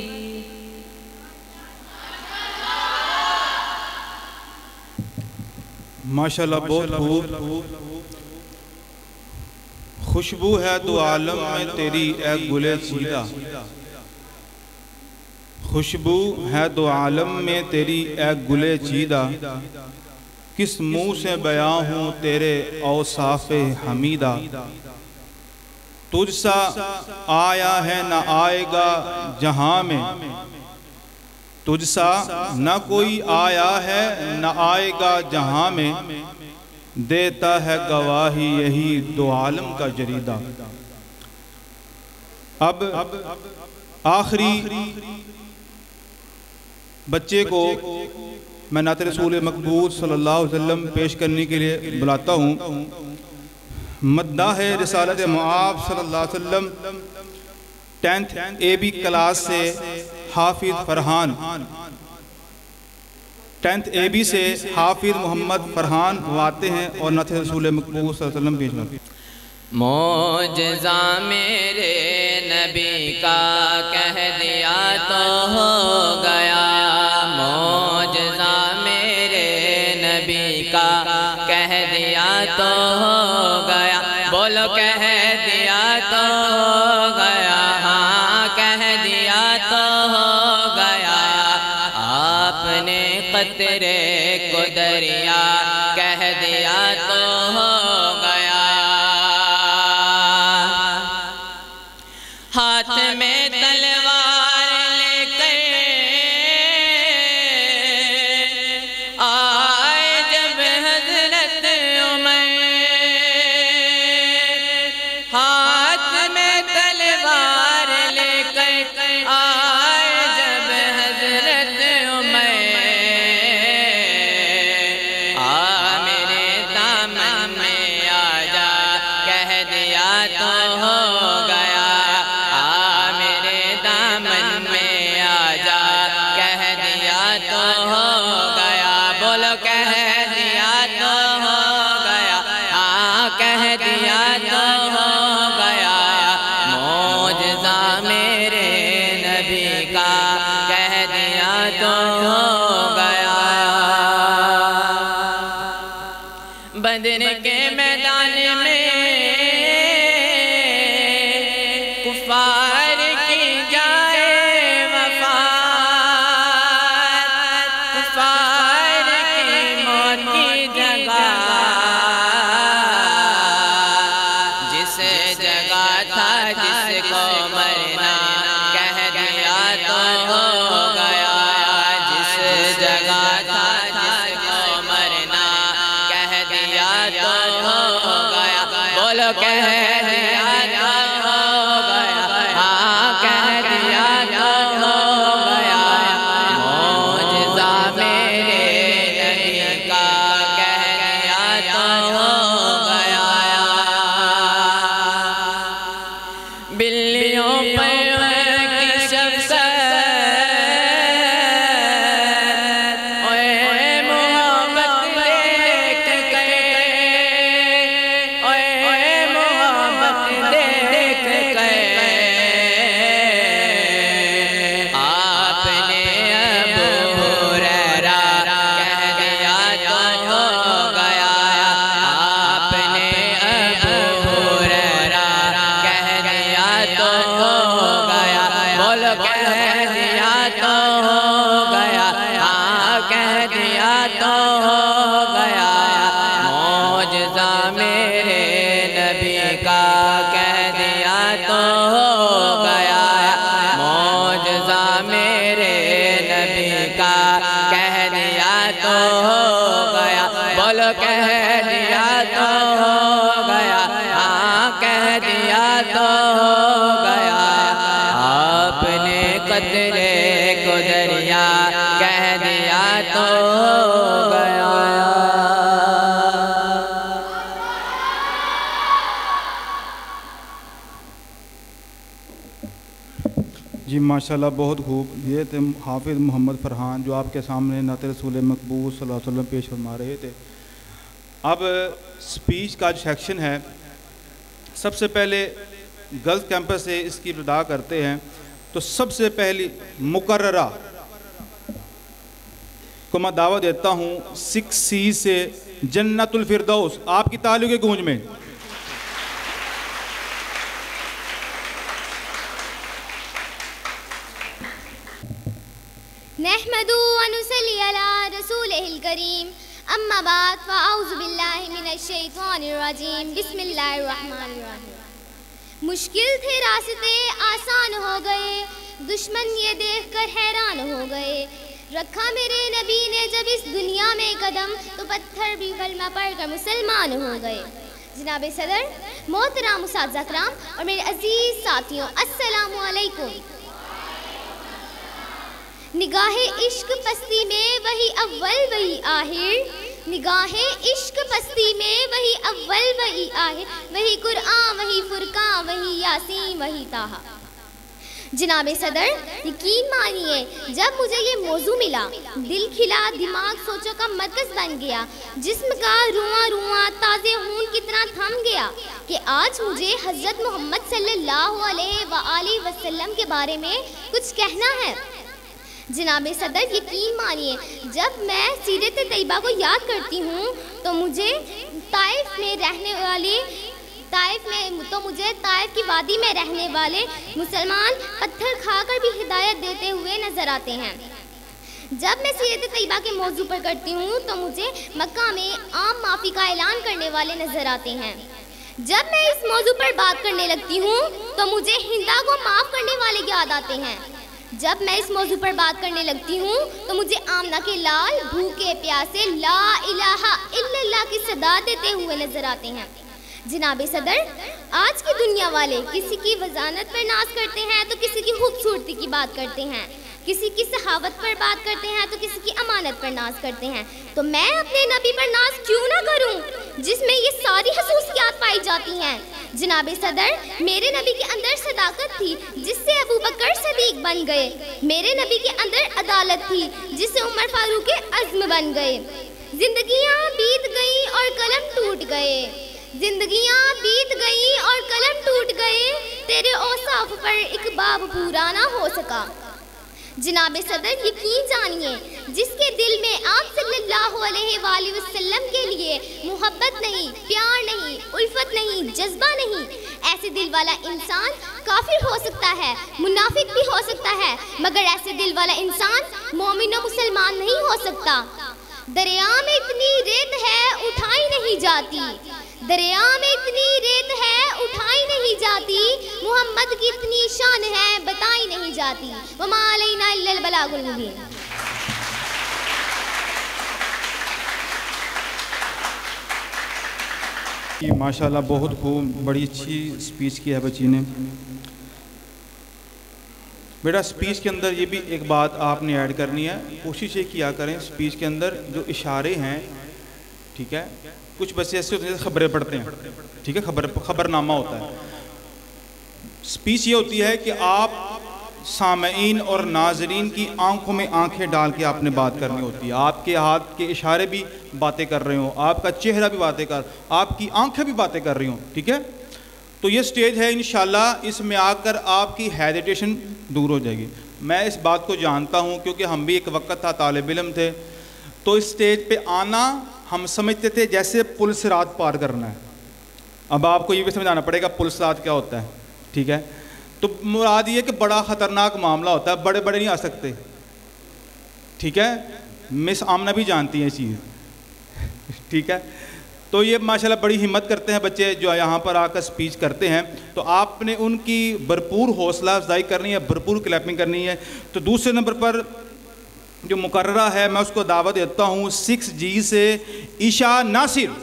S1: माशाल्लाह, बहुत खूब। खुशबू है दो आलम में तेरी ए गुले चीदा। खुशबू है दो आलम में तेरी ए गुले चीदा। किस मुंह से बयां हूँ तेरे औसाफ़े हमीदा। तुझसा आया है न आएगा जहां में। तुझसा न कोई आया है न आएगा जहां में। देता है गवाही यही दो आलम का जरीदा। अब आखिरी बच्चे को मैं नात रसूल मकबूल सल्लल्लाहु अलैहि वसल्लम पेश करने के लिए बुलाता हूँ। मद्दाह रिसालत मुआब सल्लल्लाहु अलैहि वसल्लम 10th AB क्लास से हाफिज फरहान। 10th AB से हाफिज मोहम्मद फरहान वो आते हैं और नात रसूल मकबूल सल्लल्लाहु अलैहि वसल्लम पेश करते हैं।
S5: मौजज़ा मेरे नबी का कह दिया तो हो गया। मौजज़ा मेरे नबी का कह दिया तो हो गया। बोलो कह दिया तो हो गया। हाँ कह दिया तो हो गया। आपने कतरे को दरिया कह दिया तो हो गया। कह दिया तो हो गया, हाँ कह दिया तो हो गया, मौजज़ा मेरे नबी का कह दिया तो हो गया। बदर के मैदान में कुफार की जाए वफात, कुफार की मौत की जगह, जिस जगह था जिसको मरना कह दिया तो हो गया, जिस जगह था जिसको मरना कह दिया तो हो गया, बोलो कह दिया तो हो गया, हाँ कह दिया तो हो गया, मौजज़ा मेरे नबी का कह दिया तो हो गया। बिल्लियों पर की शफ़क़त, ओए मोहब्बत देख कर, ओए मोहब्बत देख कर, आपने अबू हुरैरा कह दिया तो हो गया, आपने अबू हुरैरा कह दिया तो हो गया, बोलो कह दिया तो हो गया, हाँ कह दिया तो हो गया, मौजज़ा मेरे नबी का कह दिया तो हो गया, मौजज़ा मेरे नबी का कह दिया तो हो गया, बोलो कह दिया तो हो गया, हाँ कह दिया तो हो गया, आपने कतरे को दरिया कह दिया तो हो गया।
S1: जी माशाल्लाह, बहुत खूब। ये थे हाफिज़ मोहम्मद फ़रहान जो आपके सामने नात रसूल मकबूल सल्लल्लाहु अलैहि वसल्लम पेश फरमा रहे थे। अब स्पीच का जो सेक्शन है, सबसे पहले गर्ल्स कैंपस से इसकी इब्तिदा करते हैं। तो सबसे पहली मुकर्ररा को मैं दावत देता हूँ 6C से जन्नतुल फिरदौस, आपकी तालियों की गूंज में।
S2: नहमदु व नुसल्ली अला रसूलिहिल करीम, अम्मा बाद फ़अऊज़ु बिल्लाहि मिनश शैतानिर रजीम, बिस्मिल्लाहिर रहमानिर रहीम। मुश्किल थे रास्ते आसान हो गए, दुश्मन ये देखकर हैरान हो गए, रखा मेरे नबी ने जब इस दुनिया में कदम, तो पत्थर भी कलमा पढ़कर मुसलमान हो गए। जनाब सदर, मोहतरम उस्ताद अकराम और मेरे अजीज़ साथियों, अस्सलामु अलैकुम। निगाहे इश्क पस्ती में वही अव्वल वही आखिर, निगाहे इश्क पस्ती में वही अव्वल वही आखिर, वही कुरआन वही फुरकान वही यासीन वही ताहा। जनाब सदर, यकीन मानिए जब मुझे ये मौजू मिला, दिल खिला, दिमाग सोचों का मरकज़ बन गया, जिस्म का रुआं रुआं ताज़े खून की तरह थम गया कि आज मुझे हज़रत मोहम्मद सल्लल्लाहु अलैहि वसल्लम के बारे में कुछ कहना है। जनाब सदर, यकीन मानिए जब मैं सीरत तैयबा को याद करती हूँ तो मुझे ताइफ की वादी में रहने वाले मुसलमान पत्थर खाकर भी हिदायत देते हुए नजर आते हैं। जब मैं सीरत तैयबा के मौजू पर करती हूँ तो मुझे मक्का में आम माफ़ी का ऐलान करने वाले नजर आते हैं। जब मैं इस मौजू पर बात करने लगती हूँ तो मुझे हिंदा को माफ़ करने वाले याद आते हैं। जब मैं इस मौजू पर बात करने लगती हूँ तो मुझे आमना के लाल भूखे प्यासे ला इलाहा इल्लल्लाह की सदा देते हुए नजर आते हैं। जनाब सदर, आज की दुनिया वाले किसी की वजानत पर नाज करते हैं तो किसी की खूबसूरती की बात करते हैं, किसी की सहावत पर बात करते हैं तो किसी की अमानत पर नाज करते हैं। तो मैं अपने नबी पर नाज क्यों ना करूं जिसमें ये सारी खसूसियात पाई जाती हैं। जनाब सदर, मेरे नबी के अंदर सदाकत थी जिससे अबू बकर सदीक बन गए। मेरे नबी के अंदर अदालत थी जिससे उमर फारूक आज़म बन गए। जिंदगियां बीत गई और कलम टूट गए, जिंदगियां बीत गई और कलम टूट गए, तेरे औसाफ पर एक बाब पूरा ना हो सका। जनाब सदर यकीन जानिए, जिसके दिल में आप सल्लल्लाहु अलैहि वसल्लम के लिए मोहब्बत नहीं, प्यार नहीं, उल्फत नहीं, जज्बा नहीं, ऐसे दिल वाला इंसान काफिर हो सकता है, मुनाफिक भी हो सकता है, मगर ऐसे दिल वाला इंसान मोमिन और मुसलमान नहीं हो सकता। दरिया में इतनी रेत है उठाई नहीं जाती, दरिया में इतनी रेत है उठाई नहीं जाती, मोहम्मद की इतनी शान है बताई नहीं जाती। वमा अलैना इल्लल बलागुल मुबीन।
S1: माशाल्लाह बहुत खूब, बड़ी अच्छी स्पीच की है बच्ची ने। बेटा स्पीच के अंदर ये भी एक बात आपने ऐड करनी है, कोशिश ये किया करें स्पीच के अंदर जो इशारे हैं, ठीक है, कुछ बच्चे ऐसे होते हैं खबरें पढ़ते हैं, ठीक है, खबरनामा होता है। स्पीच ये होती है कि आप सामईन और नाजरीन की आंखों में आंखें डाल के आपने बात करनी होती है, आपके हाथ के इशारे भी बातें कर रहे हो, आपका चेहरा भी बातें कर, आपकी आंखें भी बातें कर रही हो, ठीक है। तो ये स्टेज है, इंशाल्लाह इसमें आकर आपकी हेजिटेशन दूर हो जाएगी। मैं इस बात को जानता हूँ क्योंकि हम भी एक वक्त था तालिब इल्म थे, तो इस स्टेज पे आना हम समझते थे जैसे पुल सिरात पार करना है। अब आपको ये भी समझाना पड़ेगा पुल सिरात क्या होता है, ठीक है। तो मुराद ये कि बड़ा ख़तरनाक मामला होता है, बड़े बड़े नहीं आ सकते, ठीक है। मिस आमना भी जानती है ये चीज़, ठीक है। तो ये माशाल्लाह बड़ी हिम्मत करते हैं बच्चे जो यहाँ पर आकर स्पीच करते हैं, तो आपने उनकी भरपूर हौसला अफजाई करनी है, भरपूर क्लैपिंग करनी है। तो दूसरे नंबर पर जो मुकर्ररा है मैं उसको दावत देता हूँ 6G से ईशा नासिर।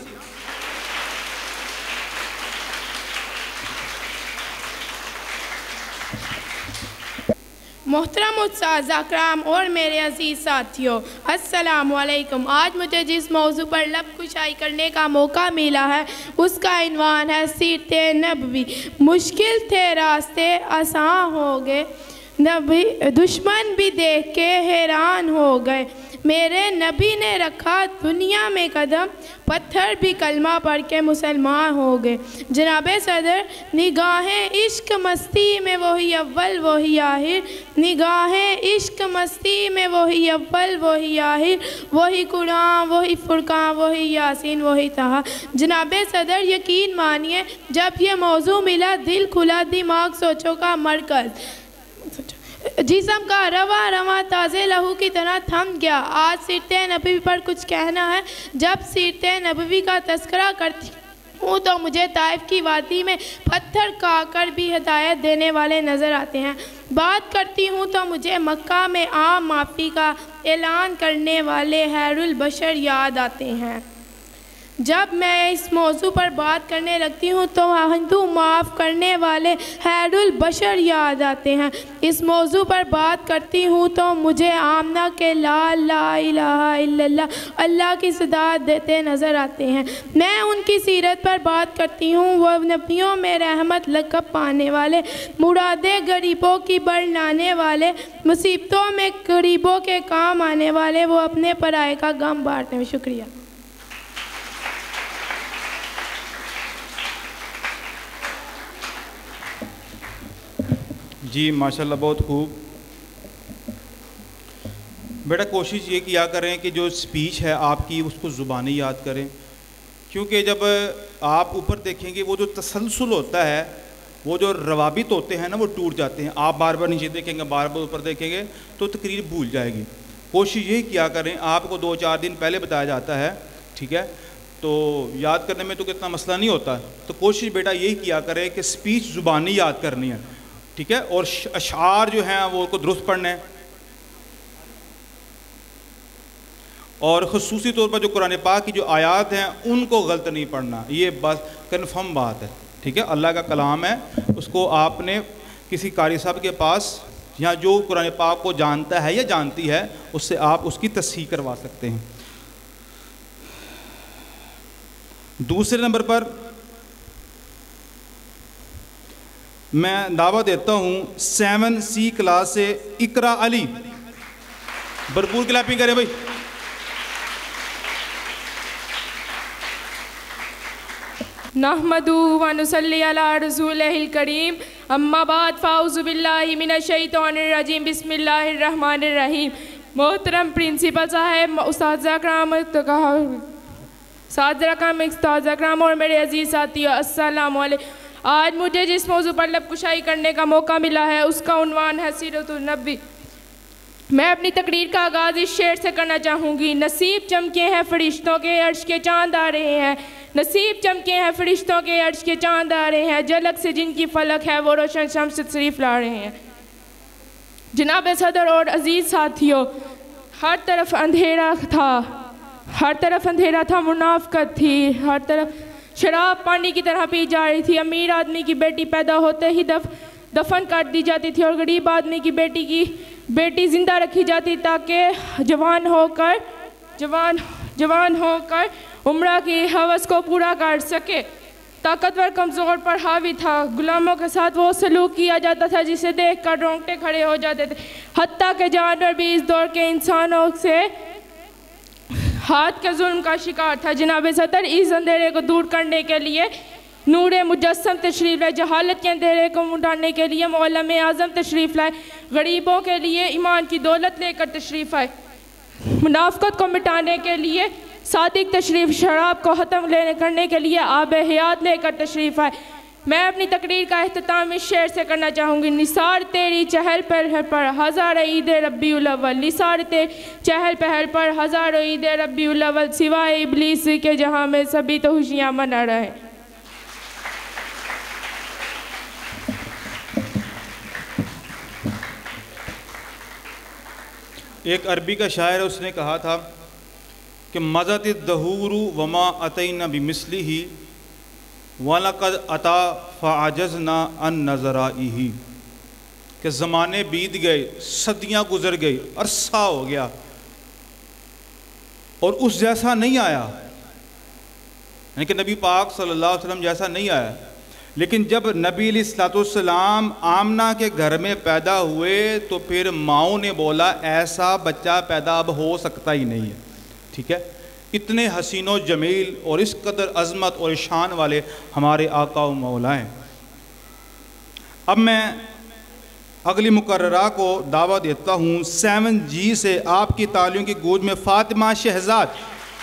S6: मोहतरम उस्ताद अकराम और मेरे अजीज़ साथियों, अस्सलामु अलैकुम। आज मुझे जिस मौजू पर लब कुशाई करने का मौका मिला है उसका इन्वान है सीरत नबवी। मुश्किल थे रास्ते आसान हो गए, नबी दुश्मन भी देख के हैरान हो गए, मेरे नबी ने रखा दुनिया में कदम, पत्थर भी कलमा पढ़ के मुसलमान हो गए। जनाब सदर, निगाहें इश्क मस्ती में वही अव्वल वही आखिर, निगाहें इश्क मस्ती में वही अव्वल वही आखिर, वही कुरान वही फुरकान वही यासीन वही तहा। जनाब सदर यकीन मानिए जब ये मौजू मिला दिल खुला, दिमाग सोचों का मरकज़, जिस्म का रवा रवा ताज़े लहू की तरह थम गया। आज सीरत नबवी पर कुछ कहना है। जब सीरत नबवी का तस्करा करती हूँ तो मुझे ताइफ की वादी में पत्थर खाकर भी हिदायत देने वाले नज़र आते हैं। बात करती हूँ तो मुझे मक्का में आम माफ़ी का ऐलान करने वाले हैरुल बशर याद आते हैं। जब मैं इस मौजू पर बात करने लगती हूँ तो हिंदू माफ़ करने वाले हैरुल बशर याद आते हैं। इस मौजू पर बात करती हूँ तो मुझे आमना के ला इलाहा इल्लल्लाह अल्लाह की सदा देते नज़र आते हैं। मैं उनकी सीरत पर बात करती हूँ, वह नबियों में रहमत लक़ब पाने वाले, मुरादे गरीबों की बढ़ लाने वाले, मुसीबतों में गरीबों के काम आने वाले, वो अपने पराये का गम बांटने में। शुक्रिया।
S1: जी माशाल्लाह बहुत खूब। बेटा कोशिश ये किया करें कि जो स्पीच है आपकी उसको ज़ुबानी याद करें, क्योंकि जब आप ऊपर देखेंगे वो जो तसलसल होता है, वो जो रवाबित होते हैं ना वो टूट जाते हैं। आप बार बार नीचे देखेंगे, बार बार ऊपर देखेंगे तो तकरीर भूल जाएगी। कोशिश ये किया करें, आपको 2-4 दिन पहले बताया जाता है, ठीक है, तो याद करने में तो कितना मसला नहीं होता। तो कोशिश बेटा यही किया करें कि स्पीच ज़ुबानी याद करनी है, ठीक है, और अशार जो हैं वो को दुरुस्त पढ़ने हैं, और ख़ुसूसी तौर पर जो कुरान पाक की जो आयात हैं उनको गलत नहीं पढ़ना। ये बस कन्फर्म बात है, ठीक है। अल्लाह का कलाम है, उसको आपने किसी कारी साहब के पास या जो कुरान पाक को जानता है या जानती है उससे आप उसकी तस्हीह करवा सकते हैं। दूसरे नंबर पर मैं दावा देता हूँ 7C क्लास से इकरा अली। भरपूर क्लैपिंग करें भाई।
S6: नहमदु व नुसल्ली अला रसूलिहिल करीम अम्मा बाद फ़ाउज़ु बिल्लाहि मिनश शैतानिर रजीम बिस्मिल्लाहिर रहमानिर रहीम। मोहतरम प्रिंसिपल साहब, उस्ताज़ कराम और मेरे अजीज़ साथियों, अस्सलाम वालेकुम। आज मुझे जिस मौजू पर लब कुशाई करने का मौका मिला है उसका उन्वान है सीरतुन नबी। मैं अपनी तकरीर का आगाज़ इस शेर से करना चाहूँगी। नसीब चमके हैं फरिश्तों के, अर्श के चाँद आ रहे हैं। नसीब चमके हैं फरिश्तों के, अर्श के चाँद आ रहे हैं। झलक से जिनकी फलक है वो रोशन शम्स तशरीफ़ ला रहे हैं। जनाब सदर और अजीज़ साथियों, हर तरफ अंधेरा था, हर तरफ अंधेरा था, मुनाफ़क़त थी, हर तरफ शराब पानी की तरह पी जा रही थी। अमीर आदमी की बेटी पैदा होते ही दफन कर दी जाती थी और गरीब आदमी की बेटी ज़िंदा रखी जाती ताकि जवान होकर उम्र की हवस को पूरा कर सके। ताकतवर कमज़ोर पर हावी था। गुलामों के साथ वो सलूक किया जाता था जिसे देखकर रोंगटे खड़े हो जाते थे। हत्ता के जानवर भी इस दौर के इंसानों से हाथ के जुल्म का शिकार था। जनाब सदर, इस अंधेरे को दूर करने के लिए नूरे मुजस्सम तशरीफ़ लाए। जहालत के अंधेरे को मिटाने के लिए मौलम आज़म तशरीफ़ लाए। गरीबों के लिए ईमान की दौलत लेकर तशरीफ़ आए। मुनाफ़क़त को मिटाने के लिए सादिक तशरीफ़, शराब को ख़त्म करने के लिए आब हयात लेकर तशरीफ़ आए। मैं अपनी तकरीर का अख्ताम इस शेर से करना चाहूँगी। निसार तेरी चहल पहल पर हज़ार ईद रब्बीउल अव्वल, निसार तेरी चहल पहल पर हज़ार ईद रब्बीउल अव्वल, सिवाय इब्लीस के जहाँ में सभी तो खुशियाँ मना रहे।
S1: एक अरबी का शायर है, उसने कहा था कि मज़त दहूरु वमा अतैना बिमिस्लिही वलक़द अता फ़अजज़ना अन नज़राइही, कि ज़माने बीत गए, सदियाँ गुज़र गई, अरसा हो गया और उस जैसा नहीं आया, यानी कि नबी पाक सल्लल्लाहु अलैहि वसल्लम जैसा नहीं आया। लेकिन जब नबी अलैहिस्सलाम आमना के घर में पैदा हुए तो फिर माओ ने बोला ऐसा बच्चा पैदा अब हो सकता ही नहीं है। ठीक है, इतने हसीनो जमील और इस कदर अज़मत और शान वाले हमारे आका व मौला हैं। अब मैं अगली मुकर्ररा को दावा देता हूँ 7G से आपकी तालियों की गूंज में फ़ातिमा शहज़ाद।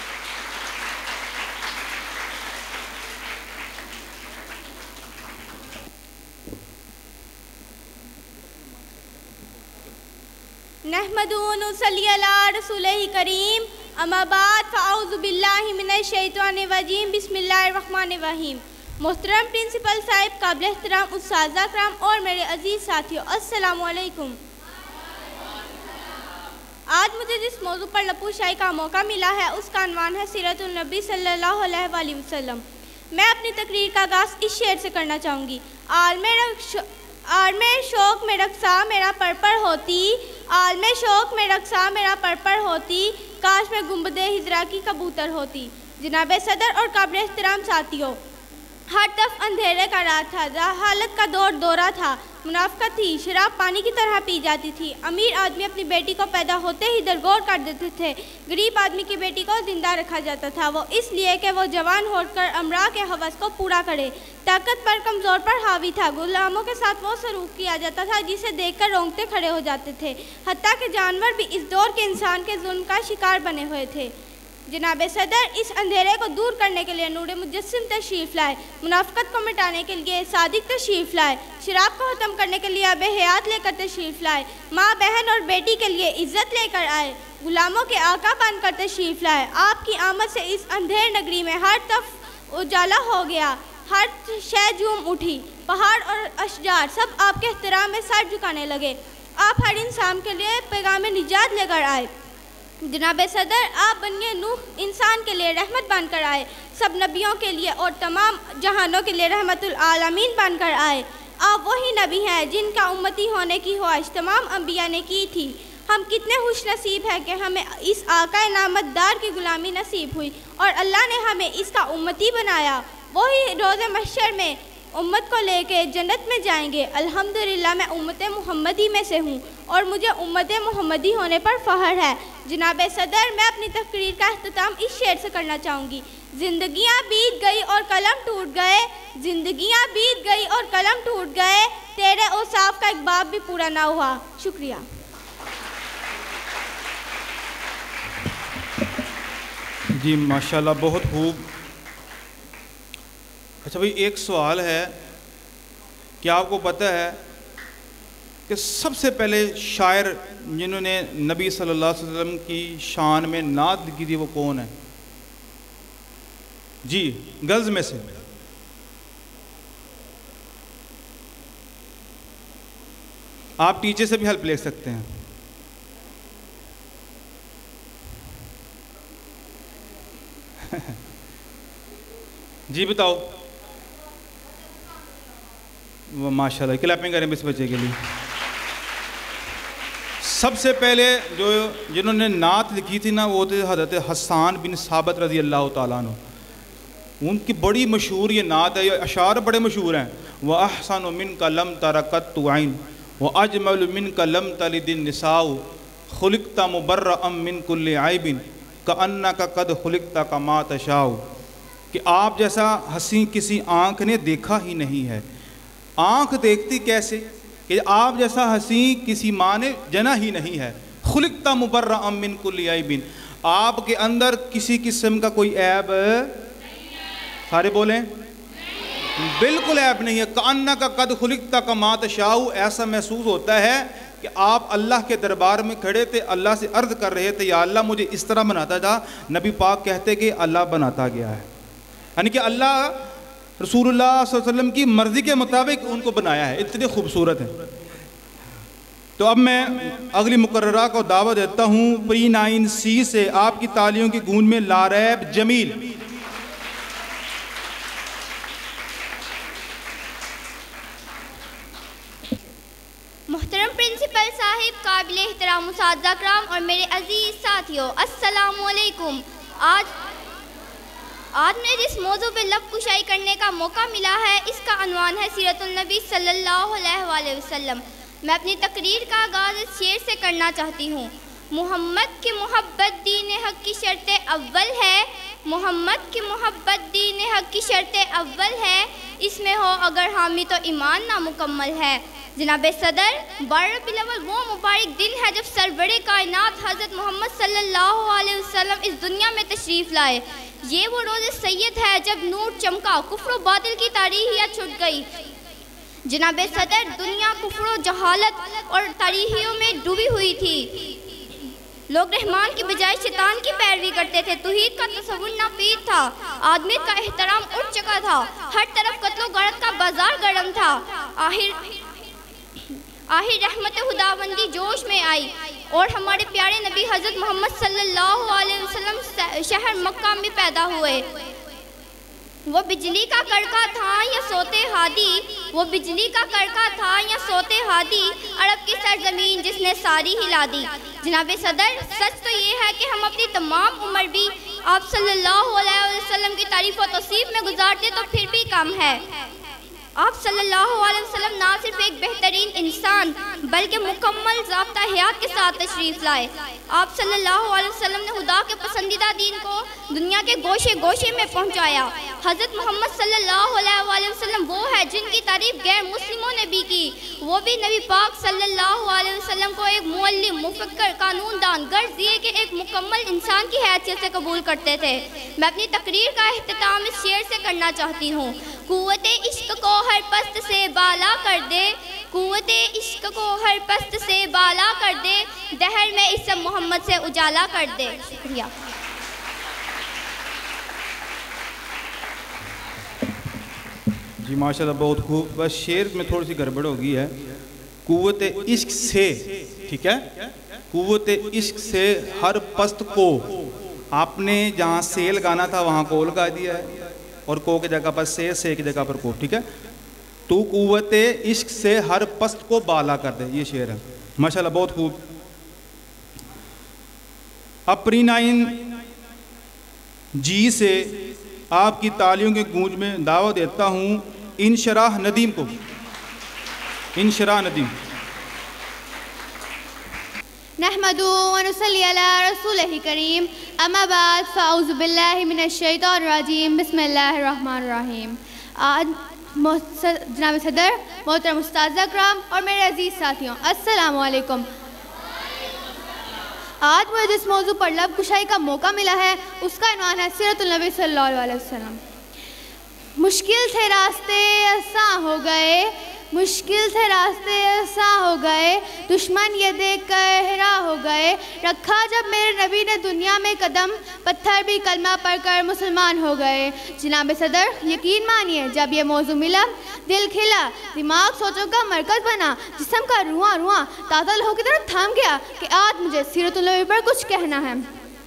S2: नहमदु व नुसल्ली अला रसूलिहिल करीम अम्मा बाद फ़अऊज़ु बिल्लाहि मिनश शैतानिर रजीम बिस्मिल्लाहिर रहमानिर रहीम। मोहतरम प्रिंसिपल साहिब, काबिल एहतराम उस्ताज़ कराम और मेरे अजीज़ साथियों, अस्सलामु अलैकुम। आज मुझे जिस मौजू पर लपुशाई का मौका मिला है उसका उन्वान है सीरतुन नबी सल्लल्लाहु अलैहि वसल्लम। मैं अपनी तकरीर का आगाज़ इस शेर से करना चाहूँगी। आलमे शौक़ में रक्सा मेरा परपर होती, आलमे शौक़ में रक्सा मेरा परपर होती, काश में गुंबदे हिजरा की कबूतर होती। जनाब सदर और काबिल एहतराम साथियों, हर तरफ अंधेरे का रात था, जहालत का दौरा था, मुनाफ़क़त थी, शराब पानी की तरह पी जाती थी। अमीर आदमी अपनी बेटी को पैदा होते ही दरगोर कर देते थे। गरीब आदमी की बेटी को जिंदा रखा जाता था, वो इसलिए कि वो जवान होकर अमरा के हवस को पूरा करे। ताकत पर कमज़ोर पर हावी था। गुलामों के साथ वो सलूक किया जाता था जिसे देखकर रोंगटे खड़े हो जाते थे। हत्ता के जानवर भी इस दौर के इंसान के जुल्म का शिकार बने हुए थे। जनाब सदर, इस अंधेरे को दूर करने के लिए नूरे मुजस्सिम तशरीफ़ लाए, मुनाफ़क़त को मिटाने के लिए सादिक तशरीफ़ लाए, शराब को ख़त्म करने के लिए आब हयात लेकर तशरीफ़ लाए, माँ बहन और बेटी के लिए इज़्ज़त लेकर आए, गुलामों के आका बनकर तशरीफ़ लाए। आपकी आमद से इस अंधेर नगरी में हर तरफ उजाला हो गया, हर शय झूम उठी, पहाड़ और अशजार सब आपके एहतराम में सर झुकाने लगे। आप हर इंसान के लिए पैगाम निजात लेकर आए। जनाब सदर, आप बनिए नूह इंसान के लिए रहमत बनकर आए, सब नबियों के लिए और तमाम जहानों के लिए रहमतुल आलमीन बनकर आए। आप वही नबी हैं जिनका उम्मती होने की ख्वाहिश तमाम अंबिया ने की थी। हम कितने खुश नसीब हैं कि हमें इस आका नामतदार की गुलामी नसीब हुई और अल्लाह ने हमें इसका उम्मती बनाया। वही रोज़े महशर में उम्मत को लेके जन्नत में जाएंगे। अल्हम्दुलिल्लाह मैं उम्मत मुहम्मदी में से हूँ
S7: और मुझे उम्मत मोहम्मदी होने पर फ़ख्र है। जनाब सदर, मैं अपनी तकरीर का अख्तिताम इस शेर से करना चाहूँगी। जिंदगियाँ बीत गई और कलम टूट गए, जिंदगियाँ बीत गई और कलम टूट गए, तेरे औसाफ का एक बाब भी पूरा ना हुआ। शुक्रिया।
S1: जी माशाल्लाह, बहुत खूब। अच्छा भाई, एक सवाल है कि आपको पता है कि सबसे पहले शायर जिन्होंने नबी सल्लल्लाहु अलैहि वसल्लम की शान में नात लिखी थी वो कौन है? जी, गर्ल्स में से। आप टीचर से भी हेल्प ले सकते हैं। जी बताओ। वो माशाल्लाह, क्लैपिंग करें इस बच्चे के लिए। सबसे पहले जिन्होंने नात लिखी थी ना, वो थे हज़रत हसन बिन साबित रज़ी अल्लाह तआला अन्हु। उनकी बड़ी मशहूर ये नात है, ये अशार बड़े मशहूर हैं। व अहसन मिन का लम तरकत तुआइन व अजमल मिन का लम तलिदिन निसाउ खुलिकता मुबर्रअम मिन कुल्लि आइबिन कअन्ना का कद खुलिकता का मा तशाउ। कि आप जैसा हंसी किसी आँख ने देखा ही नहीं है। आँख देखती कैसे? कि आप जैसा हंसी किसी माँ ने जना ही नहीं है। खुलिकता मुबर्रअम मिन कुल्लि आइबिन, आपके अंदर किसी किस्म का कोई ऐब, सारे बोलें, बिल्कुल ऐब नहीं है। कअन्ना का कद खुलिकता का मा तशाउ, ऐसा महसूस होता है कि आप अल्लाह के दरबार में खड़े थे, अल्लाह से अर्ज़ कर रहे थे, या अल्लाह मुझे इस तरह बनाता था। नबी पाक कहते कि अल्लाह बनाता गया है, यानी कि अल्लाह रसूलुल्लाह सल्लल्लाहु अलैहि वसल्लम की मर्ज़ी के मुताबिक उनको बनाया है। इतने खूबसूरत है। तो अब मैं अगली मुकर्ररा को दावत देता हूँ Pre-9C से। आपकी तालियों की गूंज में लारैब जमील।
S2: मोहतरम प्रिंसिपल साहिब, काबिल एहतराम उस्ताद कराम और मेरे अजीज़ साथियों, अस्सलामु अलैकुम। आज मुझे जिस मौजू पे लब कुशाई करने का मौका मिला है, इसका अनवान है सीरतुल नबी सल्लल्लाहु अलैहि वसल्लम। मैं अपनी तकरीर का आगाज़ इस शेर से करना चाहती हूँ। मोहम्मद की मोहब्बत दीन हक़ की शर्त अव्वल है, मोहम्मद की मोहब्बत दीन हक़ की शर्त अव्वल है, इसमें हो अगर हामी तो ईमान नामुकम्मल है। जनाब सदर, 12 रबीउल अव्वल वो मुबारक दिन है जब सरवरे कायनात हज़रत मोहम्मद सल्लल्लाहु अलैहि वसल्लम इस दुनिया में तशरीफ़ लाए। ये वो रोज़े सैयद है जब नूर चमका, कुफ्र बातिल की तारीहियाँ छुट गई। जनाब सदर, दुनिया कुफ्र जहालत और तारीहियों में डूबी हुई थी। लोग रहमान की बजाय शैतान की पैरवी करते थे। तौहीद का तसव्वुर नापीद था, आदमियत का एहतराम उठ चुका था, हर तरफ कत्लो गारत का बाजार गर्म था। आखिर रहमत खुदाबंदी जोश में आई और हमारे प्यारे नबी हज़रत मोहम्मद सल्लल्लाहु अलैहि वसल्लम शहर मक्का में पैदा हुए। वो बिजली का कड़का था या सोते हादी, वो बिजली का कड़का था या सोते हादी, अरब की सरजमीन जिसने सारी हिला दी। जनाब सदर, सच तो ये है कि हम अपनी तमाम उम्र भी आप सल्लल्लाहु अलैहि वसल्लम की तारीफ़ और तौसीफ़ में गुजारते तो फिर भी कम है। आप सल्लल्लाहु अलैहि वसल्लम ना सिर्फ एक बेहतरीन इंसान बल्कि मुकम्मल ज़ाब्ता हयात के साथ तशरीफ़ लाए। आप सल्लल्लाहु अलैहि वसल्लम ने खुदा के पसंदीदा दीन को दुनिया के गोशे गोशे में पहुंचाया। हज़रत मोहम्मद सल्लल्लाहु अलैहि वसल्लम वो है जिनकी तारीफ़ गैर मुस्लिमों ने भी की। वो भी नबी पाक सल्लल्लाहु अलैहि वसल्लम को एक मुअल्लिम, मुफक्कर, कानूनदान, गर्ज दिए कि एक मुकम्मल इंसान की हैसियत से कबूल करते थे। मैं अपनी तकरीर का अख्तिताम इस शेर से करना चाहती हूँ। कुव्वते इश्क को हर पस्त से बाला कर दे, कुव्वते इश्क को हर पस्त से बाला कर दे, दहर में इस सब मोहम्मद से उजाला कर दे। शुक्रिया।
S1: जी माशाल्लाह, बहुत खूब। बस शेर में थोड़ी सी गड़बड़ हो गई है। कुव्वते इश्क से, ठीक है, कुव्वते इश्क से हर पस्त को, आपने जहाँ से लगाना था वहाँ को लगा दिया है और को की जगह पर से की जगह पर को, ठीक है। तो कुव्वते इश्क से हर पस्त को बाला कर दे, ये शेर है माशाल्लाह, बहुत खूब। अब Pre-9G से आपकी तालियों के गूंज में दावा देता हूँ इंशराह नदीम को। इंशराह नदीम।
S7: नहमदु व नुसल्ली अला रसूलिल करीम अम्मा बाद फ़अऊज़ु बिल्लाहि मिनश शैतानिर रजीम बिस्मिल्लाहिर रहमानिर रहीम। आज जनाब सदर, मोहतरम उस्ताद इकराम और मेरे अजीज़ साथियों, अस्सलामु अलैकुम। आज मुझे जिस मौजू पर लब कुशाई का मौका मिला है उसका इन्वान है सीरतुल नबी सल्लल्लाहु अलैहि वसल्लम। मुश्किल थे रास्ते आसान हो गए, मुश्किल से रास्ते आसान हो गए, दुश्मन ये देख कर हैरान हो गए। रखा जब मेरे नबी ने दुनिया में कदम, पत्थर भी कलमा पढ़कर मुसलमान हो गए। जनाब सदर, यकीन मानिए जब ये मौजू मिला दिल खिला, दिमाग सोचों का मरकज़ बना, जिस्म का रुआं रुआं ताज़ा लहू की तरह थम गया कि आज मुझे सीरतुल नबी पर कुछ कहना है।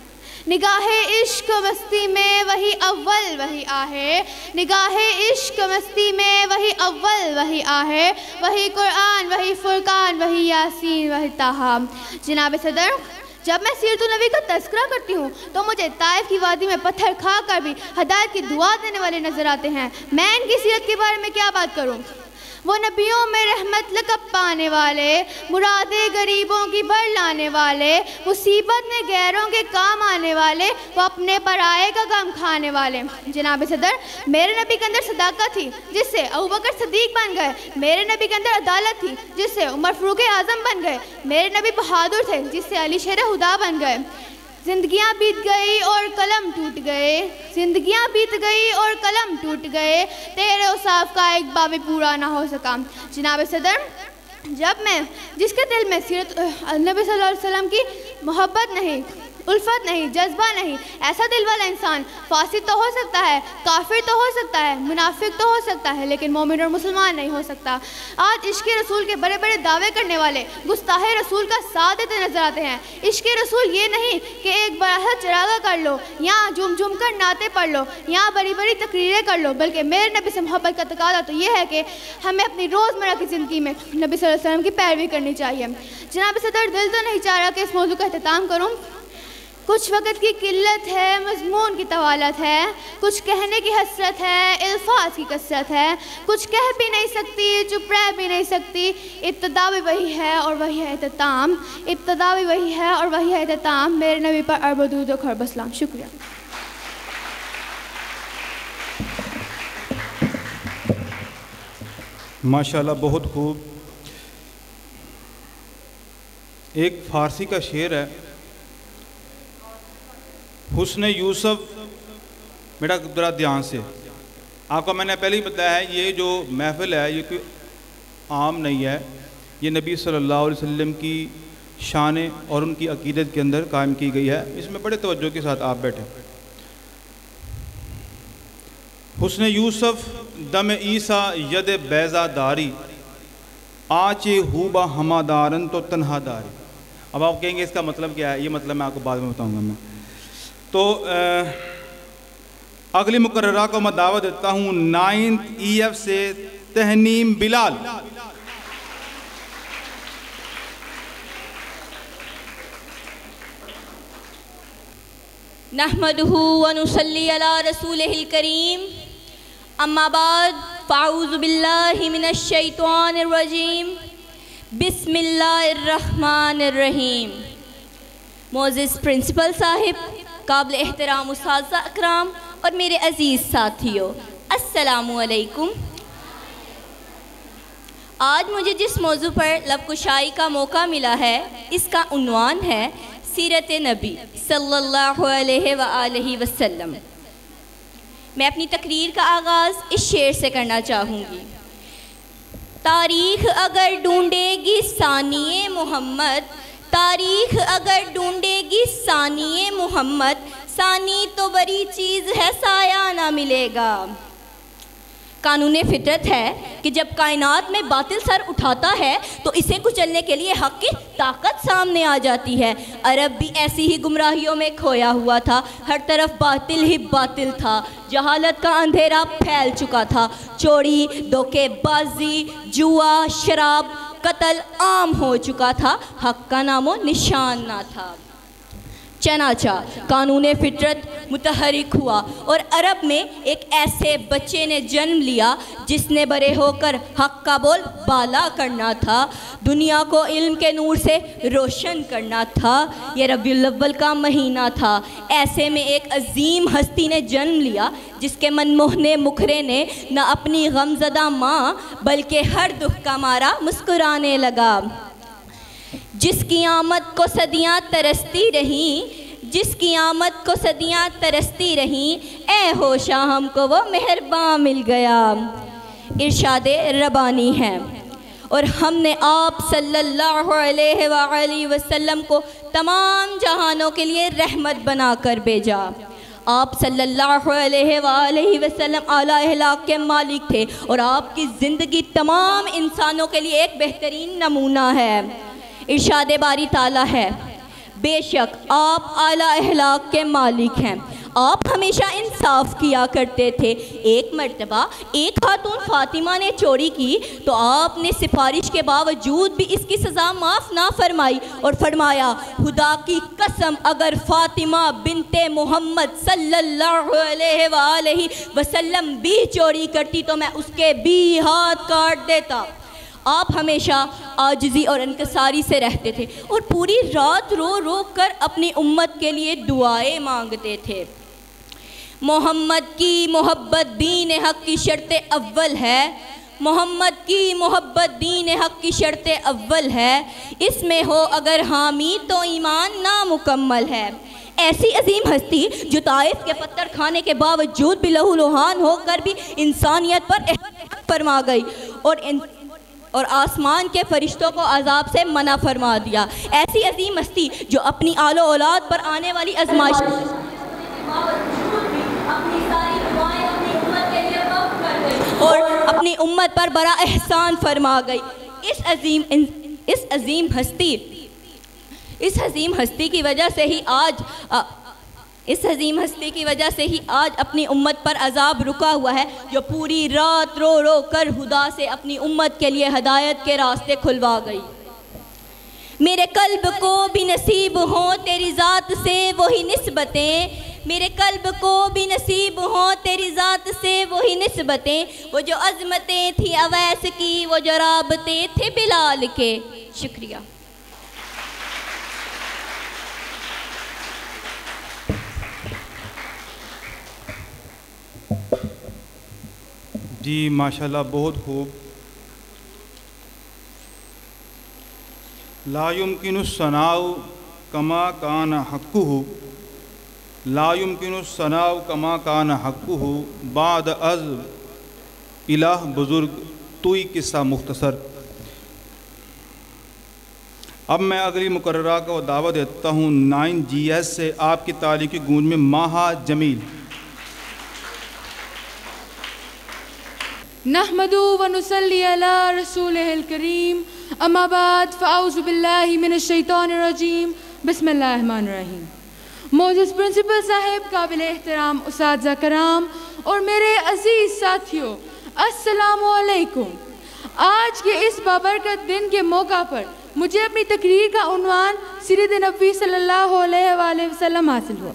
S7: निगाहे इश्क मस्ती में वही अव्वल वही आहे, निगाहे इश्क मस्ती में वही अव्वल वही आहे, वही कुरान वही फुरकान वही यासीन वही ताहा। जनाब सदर, जब मैं सीरतुल नबी का तज़किरा करती हूँ तो मुझे ताइफ की वादी में पत्थर खा कर भी हदायत की दुआ देने वाले नजर आते हैं। मैं इनकी सीरत के बारे में क्या बात करूँ। वो नबियों में रहमत लक़ब पाने वाले, मुरादे गरीबों की भर लाने वाले, मुसीबत में गैरों के काम आने वाले, वो अपने पराये का गम खाने वाले। जनाब सदर, मेरे नबी के अंदर सदाकत थी जिससे अबू बकर सिद्दीक बन गए। मेरे नबी के अंदर अदालत थी जिससे उमर फ़ारूक आज़म बन गए। मेरे नबी बहादुर थे जिससे अली शेर हुदा बन गए। जिंदगियाँ बीत गई और कलम टूट गए, जिंदगियाँ बीत गई और कलम टूट गए, तेरे उसाफ का एक बाब पूरा ना हो सका। जनाब सदर, जब मैं जिसके दिल में सीरत नबी सल्लल्लाहु अलैहि वसल्लम की मोहब्बत नहीं, उल्फत नहीं, जज्बा नहीं, ऐसा दिल वाला इंसान फासिद तो हो सकता है, काफिर तो हो सकता है, मुनाफिक तो हो सकता है, लेकिन मोमिन और मुसलमान नहीं हो सकता। आज इश्क़ रसूल के बड़े बड़े दावे करने वाले गुस्ताहे रसूल का साथ देते नजर आते हैं। इश्क़ रसूल ये नहीं कि एक बड़ा चरागा कर लो, यहाँ झूम झूम कर नाते पढ़ लो, यहाँ बड़ी बड़ी तकरीरें कर लो, बल्कि मेरे नबी से मोहब्बत का तकाज़ा तो ये है कि हमें अपनी रोज़मर्रा की ज़िंदगी में नबी सल्लल्लाहु अलैहि वसल्लम की पैरवी करनी चाहिए। जनाब सदर, दिल तो नहीं चाह रहा कि इस मौजू का अहतमाम करूँ। कुछ वक़्त की किल्लत है, मज़मून की तवालत है, कुछ कहने की हसरत है, अल्फाज की कसरत है, कुछ कह भी नहीं सकती, चुप रह भी नहीं सकती। इब्तिदा भी वही है और वही है इख्तिताम, इब्तिदा भी वही है और वही है इख्तिताम। मेरे नबी पर अरब दुरूद व खैर सलाम। शुक्रिया।
S1: माशाल्लाह, बहुत खूब। एक फ़ारसी का शेर है, हुस्न यूसुफ। बेटा ज़रा ध्यान से, आपको मैंने पहले ही बताया है ये जो महफ़िल है ये कोई आम नहीं है, ये नबी सल्लल्लाहु अलैहि वसल्लम की शान और उनकी अकीदत के अंदर कायम की गई है। इसमें बड़े तवज्जो के साथ आप बैठे। हुस्न यूसुफ दम ईसा यद बैज़ादारी, आचे हुबा हमादारन तो तन्हादारी। अब आप कहेंगे इसका मतलब क्या है, ये मतलब मैं आपको बाद में बताऊँगा। मैं तो अगली मुकर्ररा को मैं दावत देता हूँ 9th EF से तहनीम बिलाल।
S8: नहमदुहु व नुसल्ली अला रसूलिल करीम अम्मा बाद फ़अऊज़ु बिल्लाहि मिनश शैतानिर रजीम बिस्मिल्लाहिर रहमानिर रहीम। मोअज़्ज़िज़ प्रिंसिपल साहिब, काबिल एहतराम उस्ताद इकराम और मेरे अज़ीज़ साथियों, अस्सलामु अलैकुम। आज मुझे जिस मौजू पर लबकुशाई का मौका मिला है इसका उन्वान है सीरत नबी सल्लल्लाहु अलैहि वसल्लम। मैं अपनी तकरीर का आगाज़ इस शेर से करना चाहूँगी। तारीख़ अगर ढूंढेगी सानिए मोहम्मद, तारीख़ अगर ढूंढेगी सानिए मोहम्मद, सानी तो बड़ी चीज़ है साया ना मिलेगा। कानून फितरत है कि जब कायनात में बातिल सर उठाता है तो इसे कुचलने के लिए हक़ की ताकत सामने आ जाती है। अरब भी ऐसी ही गुमराहियों में खोया हुआ था, हर तरफ बातिल ही बातिल था, जहालत का अंधेरा फैल चुका था, चोरी, धोखेबाजी, जुआ, शराब, कत्ल आम हो चुका था, हक़ का नामो निशान ना था। चनाचा कानून फितरत मुतहरिक हुआ और अरब में एक ऐसे बच्चे ने जन्म लिया जिसने बड़े होकर हक का बोल बाला करना था, दुनिया को इल्म के नूर से रोशन करना था। ये रबीउल अव्वल का महीना था। ऐसे में एक अजीम हस्ती ने जन्म लिया जिसके मनमोहने मुखरे ने न अपनी गमज़दा माँ बल्कि हर दुख का मारा मुस्कुराने लगा। जिसकी आमद को सदियाँ तरसती रहीं, जिसकी आमद को सदियाँ तरसती रहीं, ए होशा हमको वो मेहरबान मिल गया। इरशादे रबानी है। और हमने आप सल्लल्लाहु अलैहि वसल्लम को तमाम जहानों के लिए रहमत बनाकर भेजा। आप सल्लल्लाहु अलैहि वसल्लम आला अहलाक के मालिक थे और आपकी ज़िंदगी तमाम इंसानों के लिए एक बेहतरीन नमूना है। इरशाद बारी ताला है, बेशक आप आला अहलाक के मालिक हैं। आप हमेशा इंसाफ किया करते थे। एक मर्तबा एक खातून फातिमा ने चोरी की तो आपने सिफारिश के बावजूद भी इसकी सज़ा माफ़ ना फरमाई और फरमाया, खुदा की कसम अगर फातिमा बिनते मोहम्मद सल्लल्लाहु अलैहि वसल्लम भी चोरी करती तो मैं उसके भी हाथ काट देता। आप हमेशा आजिज़ी और इनकसारी से रहते थे और पूरी रात रो रो कर अपनी उम्मत के लिए दुआएं मांगते थे। मोहम्मद की मोहब्बत दीन हक़ की शर्त अव्वल है। मोहम्मद की मोहब्बत दीन हक़ की शर्त अव्वल है। इसमें हो अगर हामी तो ईमान नामुकम्मल है। ऐसी अजीम हस्ती जो ताइफ के पत्थर खाने के बावजूद भी लहूलुहान होकर भी इंसानियत पर एहसान फरमा गई और आसमान के फरिश्तों को अजाब से मना फरमा दिया। ऐसी अजीम हस्ती जो अपनी आलो औलाद पर आने वाली आजमाइश और अपनी उम्मत पर बड़ा एहसान फरमा गई। इस अजीम हस्ती की वजह से ही आज अपनी उम्मत पर अजाब रुका हुआ है, जो पूरी रात रो रो कर खुदा से अपनी उम्मत के लिए हदायत के रास्ते खुलवा गई। मेरे कल्ब को भी नसीब हो तेरी ज़ात से वही निस्बतें, मेरे कल्ब को भी नसीब हो तेरी ज़ात से वही निस्बतें, वो जो अज़मतें थी अवैस की, वो जो राबते थे बिलाल के। शुक्रिया।
S1: जी माशाल्लाह, बहुत खूब। ला युमकिनु सनाउ कमा कान हक़्क़ुहु, ला युमकिनु सनाउ कमा कान हक़्क़ुहु बाद अज़ इलाह बुज़ुर्ग तुई किस्सा मुख्तसर। अब मैं अगली मुकर्ररा को दावत देता हूँ 9GS से आपकी तारीख़ी गूंज में माहा जमील।
S6: नहमदु व नुसल्ली अला रसूलिहिल करीम, अम्मा बाद फ़अऊज़ु बिल्लाहि मिनश शैतानिर रजीम, बिस्मिल्लाहिर रहमानिर रहीम। मोअज़्ज़ज़ प्रिंसिपल साहिब, काबिल एहतराम उस्ताज़ा कराम और मेरे अज़ीज़ साथियों, अस्सलामु अलैकुम। आज के इस बाबरकत दिन के मौका पर मुझे अपनी तकरीर का उन्वान सीरत नबी सल्लल्लाहु अलैहि वसल्लम हासिल हुआ।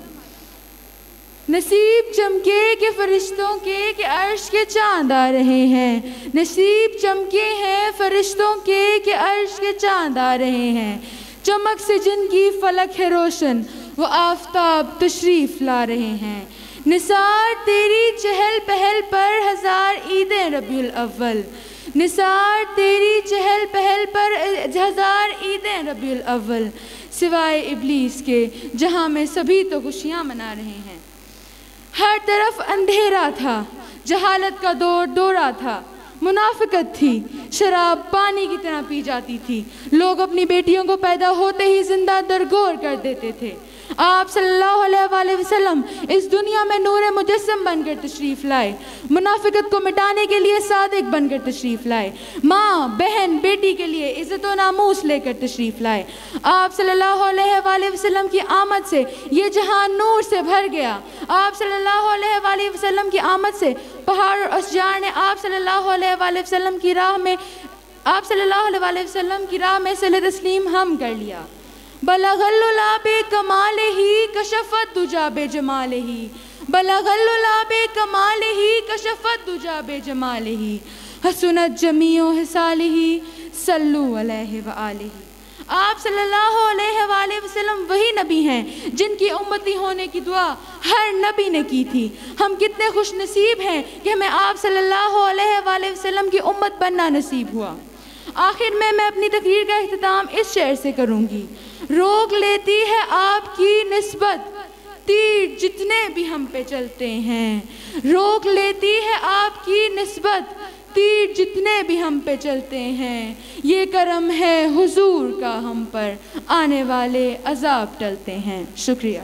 S6: नसीब चमके के फरिश्तों के अर्श के चाँद आ रहे हैं, नसीब चमके हैं फरिश्तों के अर्श के चाँद आ रहे हैं। चमक से जिनकी फलक है रोशन, वो आफताब तशरीफ़ ला रहे हैं। निसार तेरी चहल पहल पर हज़ार ईदें रबीउल अव्वल, निसार तेरी चहल पहल पर हज़ार ईदें रबीउल अव्वल, सिवाय इब्लीस के जहाँ में सभी तो खुशियाँ मना रहे हैं। हर तरफ अंधेरा था, जहालत का दौरा था, मुनाफिकत थी, शराब पानी की तरह पी जाती थी। लोग अपनी बेटियों को पैदा होते ही जिंदा दरगोर कर देते थे। आप सल्लल्लाहु अलैहि वसल्लम इस दुनिया में नूर मुजस्सम बनकर तशरीफ़ लाए, मुनाफिकत को मिटाने के लिए सादिक बनकर तशरीफ़ लाए, माँ बहन बेटी के लिए इज़्ज़त व नामूस लेकर तशरीफ़ लाए। आप सल्लल्लाहु अलैहि वसल्लम की आमद से ये जहां नूर से भर गया। आप सल्लल्लाहु अलैहि वसल्लम की आमद से पहाड़ और अशजार ने आप सल्लल्लाहु अलैहि वसल्लम की राह में सिले तस्लीम हम कर लिया।
S9: बलगल्लुला बे कमाल ही कशफत दुजा बे जमाल ही, बलगल्लुला बे कमाल ही कशफत दुजा बे जमाल ही, हसनत जमीओ हिसाल ही सल्लु अलैहि व आलिही। आप सल्लल्लाहु अलैहि वसल्लम वही नबी हैं जिनकी उम्मती होने की दुआ हर नबी ने की थी। हम कितने खुश नसीब हैं कि हमें आप सल्लल्लाहु अलैहि वसल्लम की उम्मत बनना नसीब हुआ। आखिर में मैं अपनी तकरीर का इख्तिताम इस शेर से करूँगी। रोक लेती है आपकी निस्बत तीर जितने भी हम पे चलते हैं, रोक लेती है आपकी निस्बत तीर जितने भी हम पे चलते हैं, ये करम है हुजूर का हम पर आने वाले अजाब टलते हैं। शुक्रिया।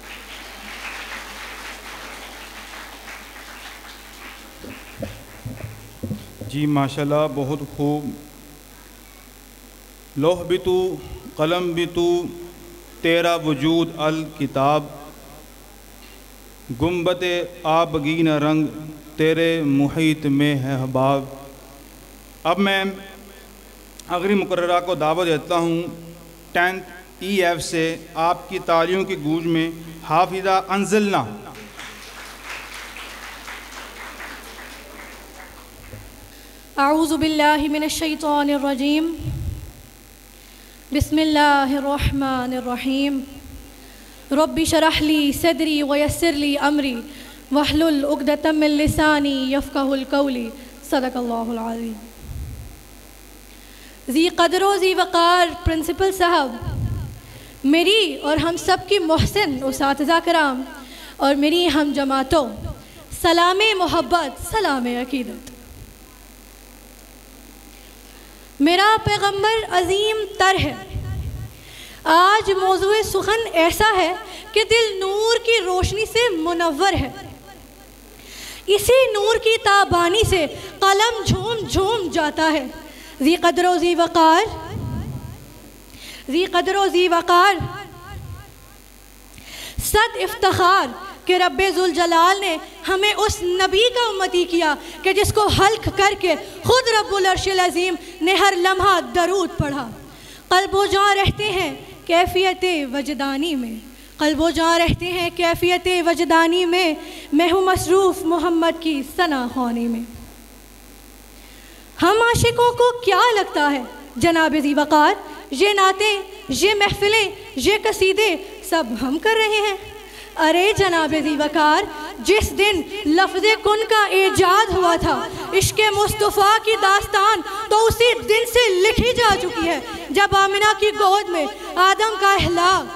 S1: जी माशाल्लाह, बहुत खूब। लोह भी तू कलम भी तू तेरा वजूद अल किताब, गुम्बते आबगीन रंग तेरे मुहीत में है हबाब। अब मैं अगली मुकर्ररा को दावत देता हूँ 10th EF से आपकी तालियों की गूंज में हाफिज़ा अंज़लना।
S10: अऊज़ु बिल्लाहि मिनश शैतानिर रजीम, बिस्मिल्लाहिर रहमानिर रहीम। रब्बि शरह ली सदरी व यस्सिर ली अमरी वहलुल उक़दतम मिन लिसानी यफ़क़हुल क़ौली। सदक़ल्लाहुल अज़ीम। ज़ी क़द्र व ज़ी वक़ार प्रिंसिपल साहब, मेरी और हम सब की मोहसिन उसातिज़ा कराम और मेरी हम जमातों, सलाम मोहब्बत, सलाम अक़ीदत। मेरा पैगम्बर अज़ीम तर है। आज मौज़ूए सुखन ऐसा है कि दिल नूर की रोशनी से मुनव्वर है। इसी नूर की ताबानी से कलम झूम झूम जाता है। ज़ी क़द्र ज़ी वक़ार, ज़ी क़द्र ज़ी वक़ार, सद इफ्तिखार कि रब्बे ज़ुल जलाल ने हमें उस नबी का उम्मती किया कि जिसको हल्क करके खुद रब्बुल अर्शिल अज़ीम ने हर लम्हा दरूद पढ़ा। क़ल्बो जाँ रहते हैं कैफियत वजदानी में, क़ल्बो जाँ रहते हैं कैफियत वजदानी में, मैं हूँ मसरूफ़ मोहम्मद की सना ख़वानी में। हम आशिकों को क्या लगता है जनाब ज़ी वक़ार, ये नाते, ये महफ़िलें, ये कसीदे सब हम कर रहे हैं। अरे जनाब ज़ी वक़ार, जिस दिन लफ्ज़े कुन का ईजाद हुआ था, इश्क़े मुस्तफ़ा की दास्तान तो उसी दिन से लिखी जा चुकी है जब आमिना की गोद में आदम का इहलाक,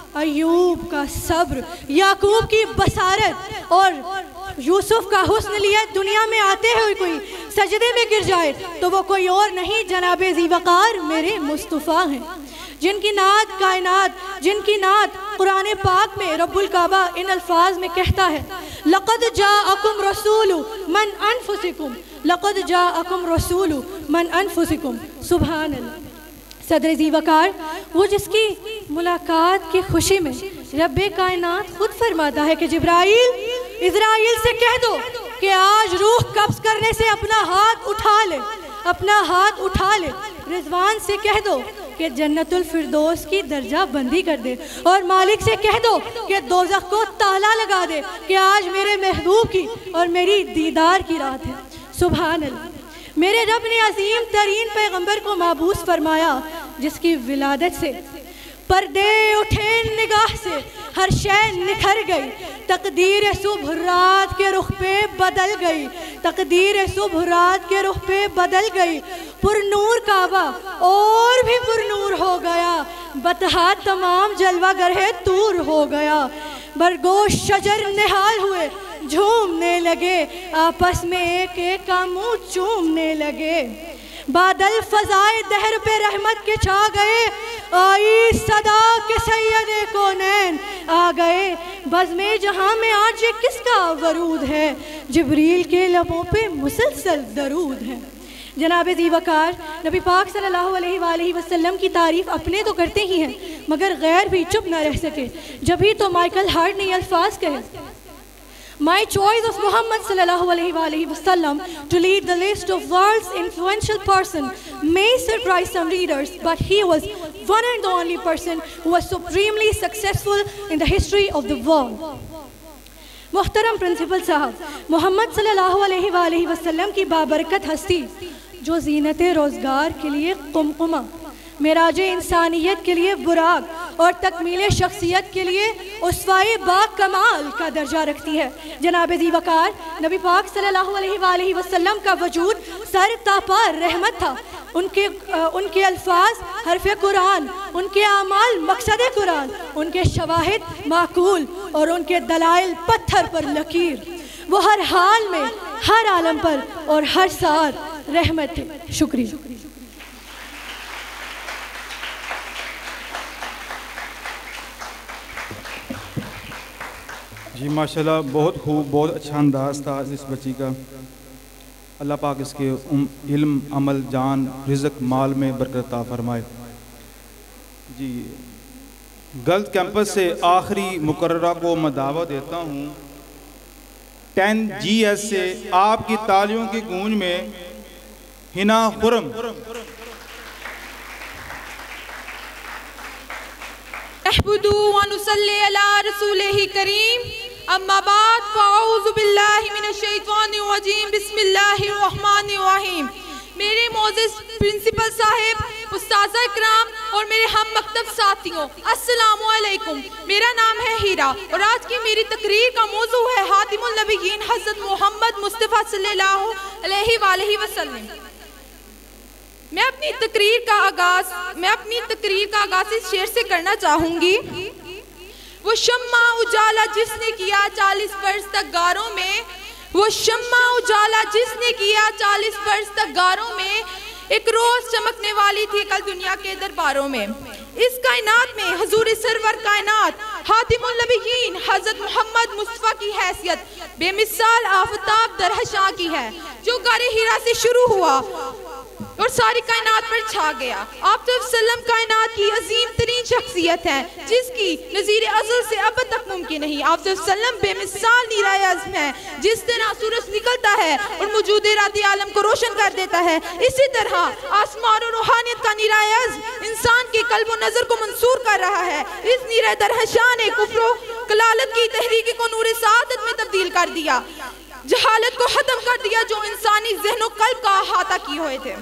S10: अयूब का सब्र, याकूब की बसारत और यूसुफ का हुस्न लिया दुनिया में आते हुए कोई सजदे में गिर जाए तो वो कोई और नहीं जनाब ज़ी वक़ार मेरे मुस्तफ़ा हैं, जिनकी नात कायनात, जिनकी नात कुरान पाक में रब्बुल काबा इन अल्फाज में कहता है, लक़द जाअकुम रसूलु मन अनफुसिकुम, लक़द जाअकुम रसूलु मन अनफुसिकुम। सुभान अल्लाह। सदर ज़ी वक़ार, वो जिसकी मुलाकात की खुशी में रब्बे कायनात खुद फरमाता है कि जिब्राइल, इज़राइल से कह दो कि आज रूह कब्ज़ करने से अपना हाथ उठा ले, अपना हाथ उठा ले। रिजवान से कह दो कि जन्नतुल फिरदौस की दर्जा बंदी कर दे और मालिक से कह दो कि दोज़ख को ताला लगा दे कि आज मेरे महबूब की और मेरी दीदार की रात है। सुभान अल्लाह। मेरे रब ने अजीम तरीन पैगंबर को माबूस फरमाया जिसकी विलादत से पर्दे उठे निगाह से हर शय निखर गई, तकदीर सुबह रात के रुख पे बदल गई, तकदीर सुबह रात के रुख पे बदल गई। पुरनूर काबा और भी पुरनूर हो गया, बतहा तमाम जलवा गरहे तूर हो गया। बरगोश शजर निहाल हुए झूमने लगे, आपस में एक एक का मुँह चूमने लगे। बादल फजाए दहर पे रहमत के छा गए, आई सदा के सैयदे कौनैन आ गए। बज़्मे जहाँ में आज ये किसका वरूद है, जिब्रील के लबों पे मुसलसल दरूद है। जनाब ज़ी वक़ार, नबी पाक सल्लल्लाहु अलैहि वसल्लम की तारीफ़ अपने तो करते ही हैं मगर गैर भी चुप न रह सके। जब ही तो माइकल हार्ट ने अल्फाज कहे, My choice of Muhammad sallallahu alaihi wasallam to lead the list of world's influential person may surprise some readers, but he was one and the only person who was supremely successful in the history of the world. मुहतरम principal साहब, मोहम्मद सल्लल्लाहु अलैहि वसल्लम की बाबरकत हस्ती जो ज़ीनत रोज़गार के लिए कुमकुमा, मेराज इंसानियत के लिए बुराक और तकमील शख्सियत के लिए उसवाए बा कमाल का दर्जा रखती है। जनाब ज़ी वक़ार नबी पाक सल्लल्लाहु अलैहि वसल्लम का वजूद सर तापा रहमत था। उनके अल्फाज हरफ़े कुरान, उनके आमाल मकसद कुरान, उनके शवाहिद माकूल और उनके दलाइल पत्थर पर लकीर। वो हर हाल में, हर आलम पर और हर सार रहमत थे। शुक्रिया।
S1: जी माशाल्लाह, बहुत खूब, बहुत अच्छा अंदाज़ था इस बच्ची का। अल्लाह पाक इसके इल्म, अमल, जान, रिज़्क, माल में बरकत फरमाए। जी गर्ल्स कैंपस से आखिरी मुकर्ररा को मैं दावत देता हूँ 10GS से आपकी तालियों की गूंज में हिना खुरम।
S9: अहमदु व नुसल्ली अला रसूलिही करीम, अम्मा बाद फ़अऊज़ु बिल्लाहि मिनश शैतानिर रजीम, बिस्मिल्लाहिर रहमानिर रहीम। मेरे मोअज़्ज़िज़ प्रिंसिपल साहिब, उस्ताज़ा इकराम और मेरे हम मकतब साथियों, अस्सलामु अलैकुम। मेरा नाम है हीरा और आज की मेरी तकरीर का मौजू है हातिमुल नबिय्यीन हज़रत मोहम्मद मुस्तफ़ा सल्लल्लाहु अलैहि वसल्लम। मैं अपनी तकरीर का आगाज़ इस शेर से करना चाहूँगी। वो शम्मा उजाला जिसने किया 40 बरस तक गारों में, वो शम्मा उजाला जिसने किया 40 बरस तक गारों में, एक रोज चमकने वाली थी कल दुनिया के दरबारों में। इस कायनात में हुजूर सरवर कायनात हातिमुल नबिय्यीन हज़रत मोहम्मद मुस्तफ़ा की हैसियत बेमिसाल आफताब दरहशां की है, जो गारे हीरा से शुरू हुआ और सारी कायनात पर छा गया। आप तो सल्लम कायनात की अजीम तरीन शख्सियत है, जिसकी नज़ीर अज़ल से अब तक मुमकिन नहीं। आप तो सल्लम बेमिसाल नीराए अज़्म है, जिस तरह सूरज निकलता है और मौजूद राती आलम को रोशन कर देता है, इसी तरह आसमान और रूहानियत का नीराए अज़्म इंसान के कल्ब और नज़र को मंसूर कर रहा है। इस नीराए दरहशां ने कुफ्र कलालत की तहरीक को नूर सादत में तब्दील कर दिया, जहालत को खत्म कर दिया जो इंसानी ज़हन और कल्ब का अहाता किए हुए थे।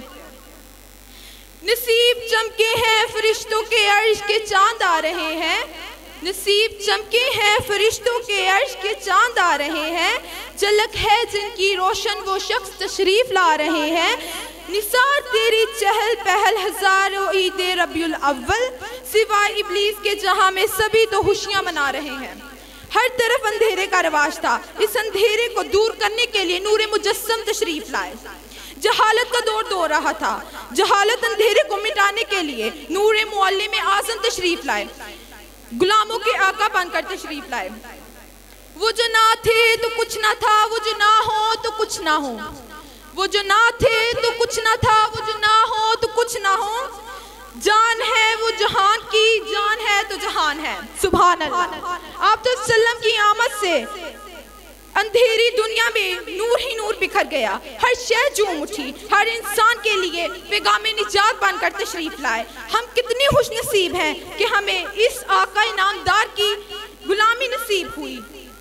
S9: नसीब चमके हैं फरिश्तों के अर्श के चांद आ रहे हैं, नसीब चमके हैं फरिश्तों के अर्श के चांद आ रहे हैं, झलक है जिनकी रोशन वो शख्स तशरीफ ला रहे हैं। निसार तेरी चहल पहल हजारों ईद रबीउल अव्वल, सिवाय इब्लीस के जहां में सभी तो खुशियां मना रहे हैं। हर तरफ अंधेरे का रवाज था, इस अंधेरे को दूर करने के लिए नूरे मुजस्सम तशरीफ लाए। जहालत का दौर दो रहा था, जहालत अंधेरे को मिटाने के लिए नूरे मुअल्लिम आज़म तशरीफ लाए, गुलामों के आका बनकर तशरीफ लाए। वो जो ना थे तो कुछ ना था, वो जो ना हो तो कुछ ना हो, वो जो ना थे तो कुछ ना था, वो जो ना हो तो कुछ ना हो। जान है वो जहान की, जान है तो जहान है। सुभान अल्लाह। आप तो सल्लम की आमद से अंधेरी दुनिया में नूर ही नूर बिखर गया, हर शय झूम उठी, हर इंसान के लिए पैगामे निजात बनकर तशरीफ लाए। हम कितने खुशनसीब हैं कि हमें इस आका इनामदार की गुलामी नसीब हुई।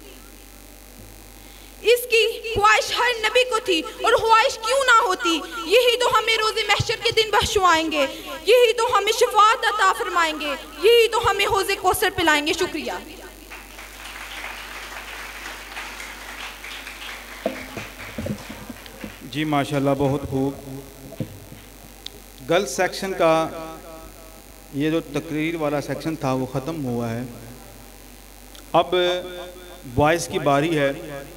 S9: इसकी ख्वाहिश हर नबी को थी, और ख्वाहिश क्यों ना होती, यही तो हमें रोज़े महशर के दिन बख्शवाएंगे, यही तो हमें शफाअत अता फरमाएंगे, यही तो हमें हौज़े कौसर पिलाएंगे। शुक्रिया।
S1: जी माशाल्लाह, बहुत खूब। गर्ल्स सेक्शन का ये जो तकरीर वाला सेक्शन था वो ख़त्म हुआ है। अब बॉयज़ की बारी है।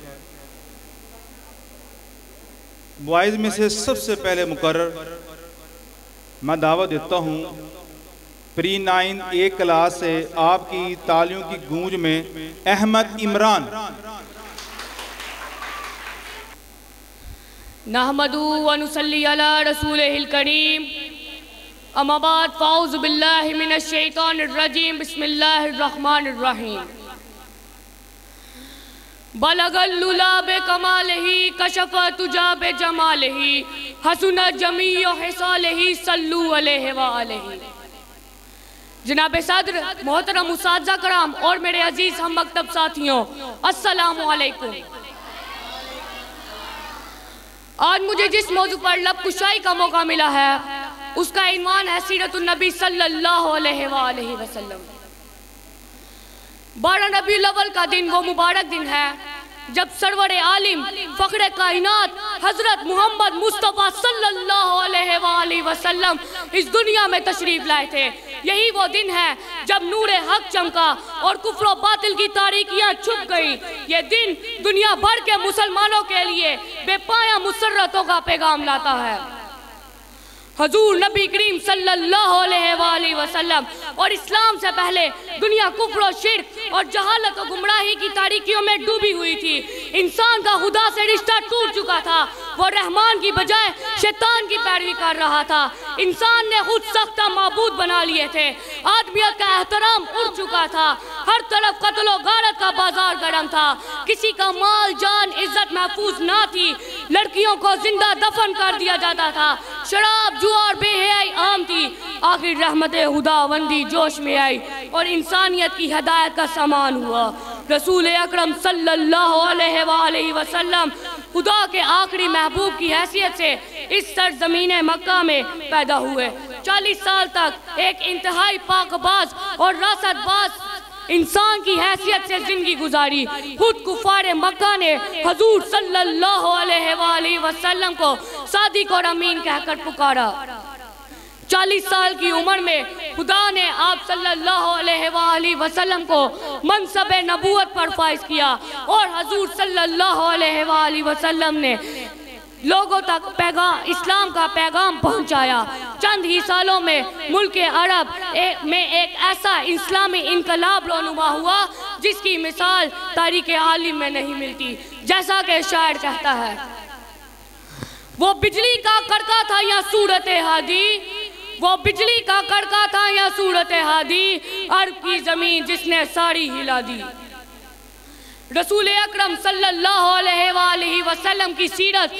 S1: बॉयज़ में से सबसे पहले मुकर्रर मैं दावत देता हूँ प्री-9 A क्लास से आपकी तालियों की गूंज में अहमद इमरान।
S11: नहमदु व नुसल्ली अला रसूलिहिल करीम, अम्मा बाद फ़अऊज़ु बिल्लाहि मिनश शैतानिर रजीम, बिस्मिल्लाहिर रहमानिर रहीम। बलगल लुला बे कमालिही, कशफ़ तुजा बे जमालिही, हसुनत जमीउ हिसालिही, सल्लू अलैहि व अलैहि। जनाब सदर, मोहतरम उस्ताद कराम और मेरे अजीज हम मकतब साथियों, अस्सलामु अलैकुम। आज मुझे जिस मौजू पर लब कुशाई का मौका मिला है उसका इन्वान है सीरतुन नबी सल्लल्लाहु अलैहि वसल्लम। 12 रबीउल अव्वल का दिन वो मुबारक दिन है जब सरवर आलिम फखरे कायनात हजरत मोहम्मद मुस्तफ़ा सल्लल्लाहु अलैहि वसल्लम इस दुनिया में तशरीफ लाए थे। यही वो दिन है जब नूरे हक चमका और कुफ्र बातिल की तारीकियां छुप गई। ये दिन दुनिया भर के मुसलमानों के लिए बेपाया मुसर्रतों का पैगाम लाता है। हजूर नबी करीम सल्लल्लाहु अलैहि वसल्लम और इस्लाम से पहले दुनिया कुफ्र, शिर्क और जहालत और गुमराही की तारीकियों में डूबी हुई थी। इंसान का खुदा से रिश्ता टूट चुका था, वो रहमान की बजाय शैतान की पैरवी कर रहा था। इंसान ने खुद सख्ता माबूद बना लिए थे, आदमियत का एहतराम उड़ चुका था, हर तरफ कत्ल और गारत का बाजार गर्म था, किसी का माल जान इज्जत महफूज ना थी, लड़कियों को जिंदा दफन कर दिया जाता था, शराब जुआ और बेहयाई आम थी। आखिर रहमत खुदावंदी जोश में आई और इंसानियत की हिदायत का सामान हुआ। रसूल अकरम सल्लल्लाहु अलैहि वसल्लम खुदा के आखिरी महबूब की हैसियत से इस सरजमीन मक्का में पैदा हुए। 40 साल तक एक इंतहाई पाकबाज और रासतबाज इंसान की हैसियत से जिंदगी गुजारी। खुद कुफार मक्का ने हजूर सल्लल्लाहु अलैहि वसल्लम को सादिक और अमीन कहकर पुकारा। 40 साल की उम्र में खुदा ने आप सल्लल्लाहु अलैहि वसल्लम को मनसब नबूवत पर फाइज किया और हजूर सल्लल्लाहु अलैहि वसल्लम ने लोगों तक इस्लाम का पैगाम पहुंचाया। चंद ही सालों में मुल्क अरब में एक ऐसा इस्लामी इनकलाब रोनुमा हुआ जिसकी मिसाल तारीख आलिम में नहीं मिलती। जैसा कि शायर कहता है, वो बिजली का कड़का था या सूरत हादी, वो बिजली का कड़का था या सूरत हादी, अरब की जमीन जिसने सारी हिला दी। रसूल अकरम सल्लल्लाहु अलैहि वसल्लम की सीरत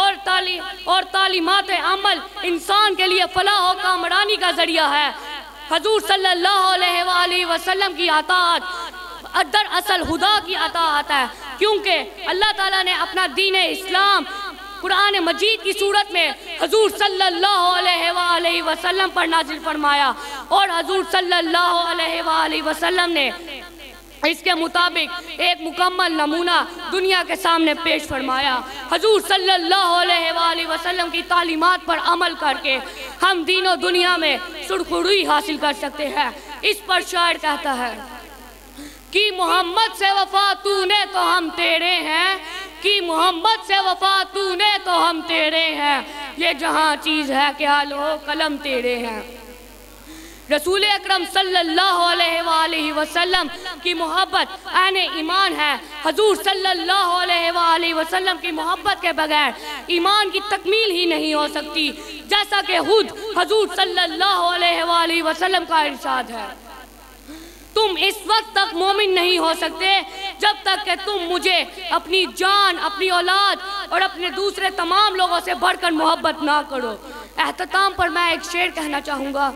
S11: और तालीमात अमल इंसान के लिए फलाह और कामरानी का जरिया है। हजूर सल्लल्लाहु अलैहि वसल्लम की अताअत दरअसल खुदा की अताअत है, क्योंकि अल्लाह ताला ने अपना दीन इस्लाम कुरान मजीद की सूरत में हजूर सल्लल्लाहु अलैहि वसल्लम पर नाजिल फरमाया और हजूर सल्लल्लाहु अलैहि वसल्लम ने इसके मुताबिक एक मुकम्मल नमूना दुनिया के सामने पेश फरमाया। हजूर सल्लल्लाहु अलैहि वसल्लम की तालीमात पर अमल करके हम दीनों दुनिया में सुरखुरी हासिल कर सकते हैं। इस पर शायर कहता है कि मोहम्मद से वफा तूने तो हम तेरे हैं, कि मोहम्मद से वफा तूने तो हम तेरे हैं, ये जहाँ चीज़ है क्या लो कलम तेरे हैं। रसूल अकरम सल्लल्लाहु अलैहि वसल्लम की मोहब्बत आने ईमान है। हजूर सल्लल्लाहु अलैहि वसल्लम की मोहब्बत के बगैर ईमान की तकमील ही नहीं हो सकती, जैसा कि खुद हजूर सल्लल्लाहु अलैहि वसल्लम का इरशाद है, तुम इस वक्त तक मोमिन नहीं हो सकते जब तक कि तुम मुझे अपनी जान, अपनी औलाद और अपने दूसरे तमाम लोगों से बढ़कर मोहब्बत ना करो। एहतताम पर मैं एक शेर कहना चाहूँगा,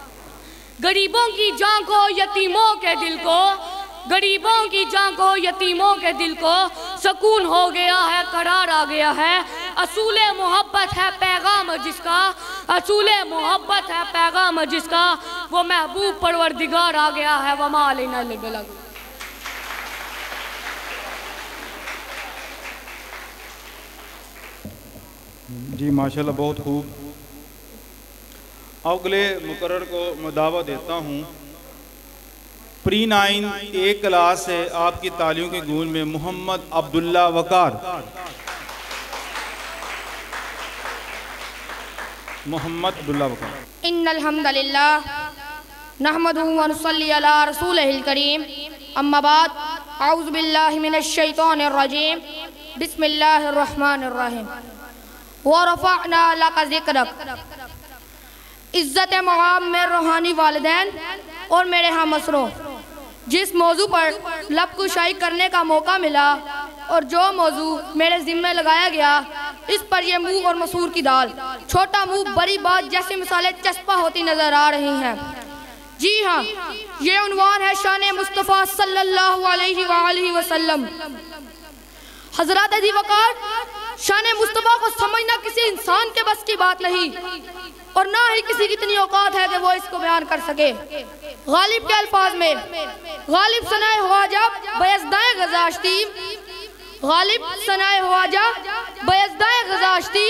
S11: गरीबों की जान को यतीमों के दिल को, गरीबों की जान को यतीमों के दिल को सुकून हो गया है, करार आ गया है। असूल मोहब्बत है पैगाम जिसका, असूल मोहब्बत है पैगाम जिसका, वो महबूब परवरदिगार आ गया है। वमा अलैना इल्लल बलाग।
S1: जी माशाल्लाह, बहुत खूब। अगले मुकर्रर को मैं दावा देता हूँ प्री 9 A क्लास से आपकी तालियों की गूंज में मोहम्मद अब्दुल्ला वकार। मोहम्मद अब्दुल्ला वकार।
S12: इन्नल हम्दुलिल्लाह नहमदुहु व नुसल्ली अला रसूलिहिल करीम, अम्मा बाद, औज़ु बिल्लाहि मिनश शैतानिर रजीम, बिस्मिल्लाहिर रहमानिर रहीम। व रफ़अना लका ज़िक्रक। इज़्ज़त मक़ाम में रूहानी वालिदैन और मेरे हम असरों, जिस मौजू पर लब कुशाई करने का मौका मिला और जो मौजू मेरे ज़िम्मे लगाया गया, इस पर यह मुँह और मसूर की दाल, छोटा मुँह बड़ी बात जैसी मिसालें चस्पा होती नज़र आ रही हैं। जी हाँ, ये उन्वान है शान मुस्तफ़ा सल्लल्लाहु अलैहि वसल्लम। हज़रात अज़ीज़ वक़ार, शान मुस्तफ़ा को समझना किसी इंसान के बस की बात नहीं और ना ही किसी की इतनी औकात है कि वो इसको बयान कर सके। गालिब के अल्फाज में, गालिब सनाए ख्वाजा बयज़दाए गज़ाश्ती, गालिब सनाए ख्वाजा बयज़दाए गज़ाश्ती,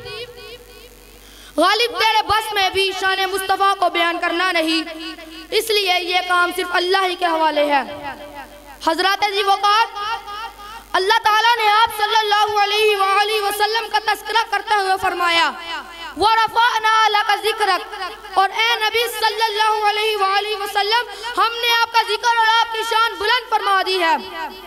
S12: गालिब तेरे बस में भी शान मुस्तफ़ा को बयान करना नहीं, इसलिए ये काम सिर्फ अल्लाह ही के हवाले है। हज़रात अज़ीज़ वक़ार, अल्लाह ताला ने आप सल्लल्लाहु अलैहि वसल्लम का तज़किरा करते हुए फरमाया, व रफ़अना लका ज़िक्रक, और ए नबी सल्लल्लाहु अलैहि वसल्लम, हमने आपका जिक्र और आपकी शान बुलंद फरमा दी है।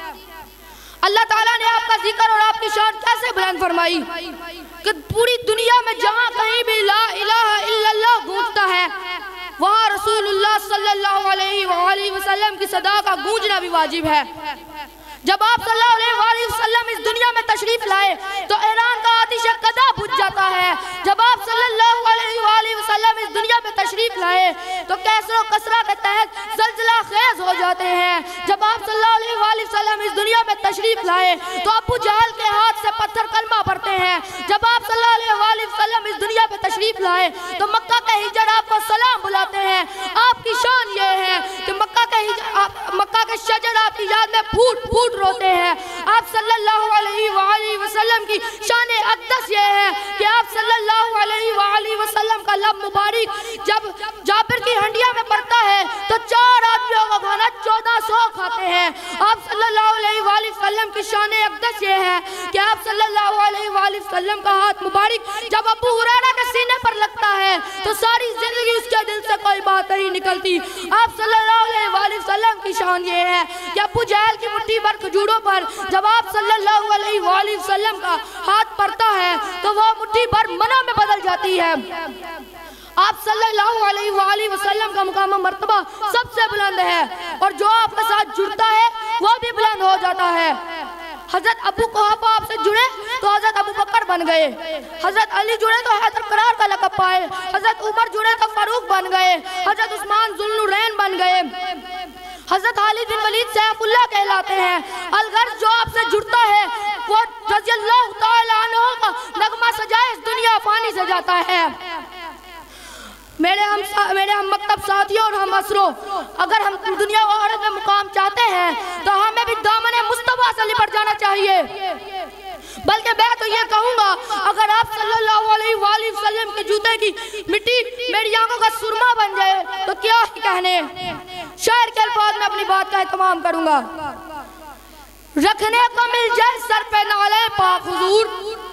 S12: अल्लाह ताला ने आपका जिक्र और आपकी शान कैसे बुलंद फरमाई कि पूरी दुनिया में जहाँ कहीं भी ला इलाहा इल्लल्लाह गूंजता है, वहाँ रसूलुल्लाह सल्लल्लाहु अलैहि वसल्लम की सदा का गूंजना भी वाजिब है। जब आप सल्लल्लाहु अलैहि वसल्लम इस दुनिया में तशरीफ लाए तो ईरान का आतिश कदा बुझ जाता है। जब आप सल्लल्लाहु अलैहि वसल्लम इस दुनिया में तशरीफ लाए तो कैसरो कसरा के तहत ज़ल्ज़ला खेज हो जाते हैं। जब आप सल्लल्लाहु अलैहि वसल्लम इस दुनिया में तशरीफ लाए तो अबू जहल के हाथ से पत्थर कलमा पड़ते हैं। जब आप सल्लल्लाहु अलैहि वसल्लम इस दुनिया में तशरीफ लाए तो मक्का के हिजर आपको सलाम बुलाते हैं। आपकी शान ये है कि मक्का के शजर आपकी याद में फूट फूट रोते हैं। आप सल्लल्लाहु अलैहि वसल्लम की शान अक़दस ये है कि आप सल्लल्लाहु अलैहि वसल्लम का लब मुबारक जब जाबिर की हंडिया में पड़ता है तो 4 आदमियों का खाना 1400 खाते हैं। आप सल्लल्लाहु अलैहि वसल्लम की शान अक़दस ये है कि आप सल्लल्लाहु अलैहि वसल्लम का हाथ मुबारक जब अबू हुरैरा के सीने पर लगता है तो सारी जिंदगी उसके दिल से कोई बात नहीं निकलती। आप सल्लल्लाहु अलैहि वसल्लम की शान ये है कि अबू जहल की मुट्ठी भर खजूरों पर जब आप सल्लल्लाहु अलैहि वसल्लम का हाथ पड़ता है तो वो मुट्ठी भर मना में बदल जाती है। आप सल्लल्लाहु अलैहि वसल्लम का मुकाम मर्तबा सबसे बुलंद है और जो आपके साथ जुड़ता है वो भी बुलंद हो जाता है। हजरत अबू कुहाफा आपसे जुड़े तो हजरत अबू बकर बन गए, हजरत अली जुड़े तो हैदर करार का लक़ब पाए, हजरत उमर जुड़े तो फारूक बन गए, हजरत उस्मान ज़ुल्नुरैन बन गए, हजरत खालिद बिन वलीद सैफुल्लाह कहलाते हैं। अलगर्ज जो आपसे जुड़ता है वो रज़ियल्लाहु ताला अन्हु का नगमा सजाए इस दुनिया फानी से जाता है। मेरे हम मकतब साथियों और हम असरों, अगर हम दुनिया और आखिरत में मुकाम चाहते हैं तो हमें भी दामन मुस्तफ़ा से लिपट जाना चाहिए। बल्कि मैं तो ये कहूँगा, अगर आप सल्लल्लाहु अलैहि वसल्लम के जूते की मिट्टी मेरी आंखों का सुरमा बन जाए तो क्या ही कहने। शायर के अल्फाज में अपनी बात का इत्माम करूँगा। रखने को मिल जाए सर पे नाले पाक हुजूर,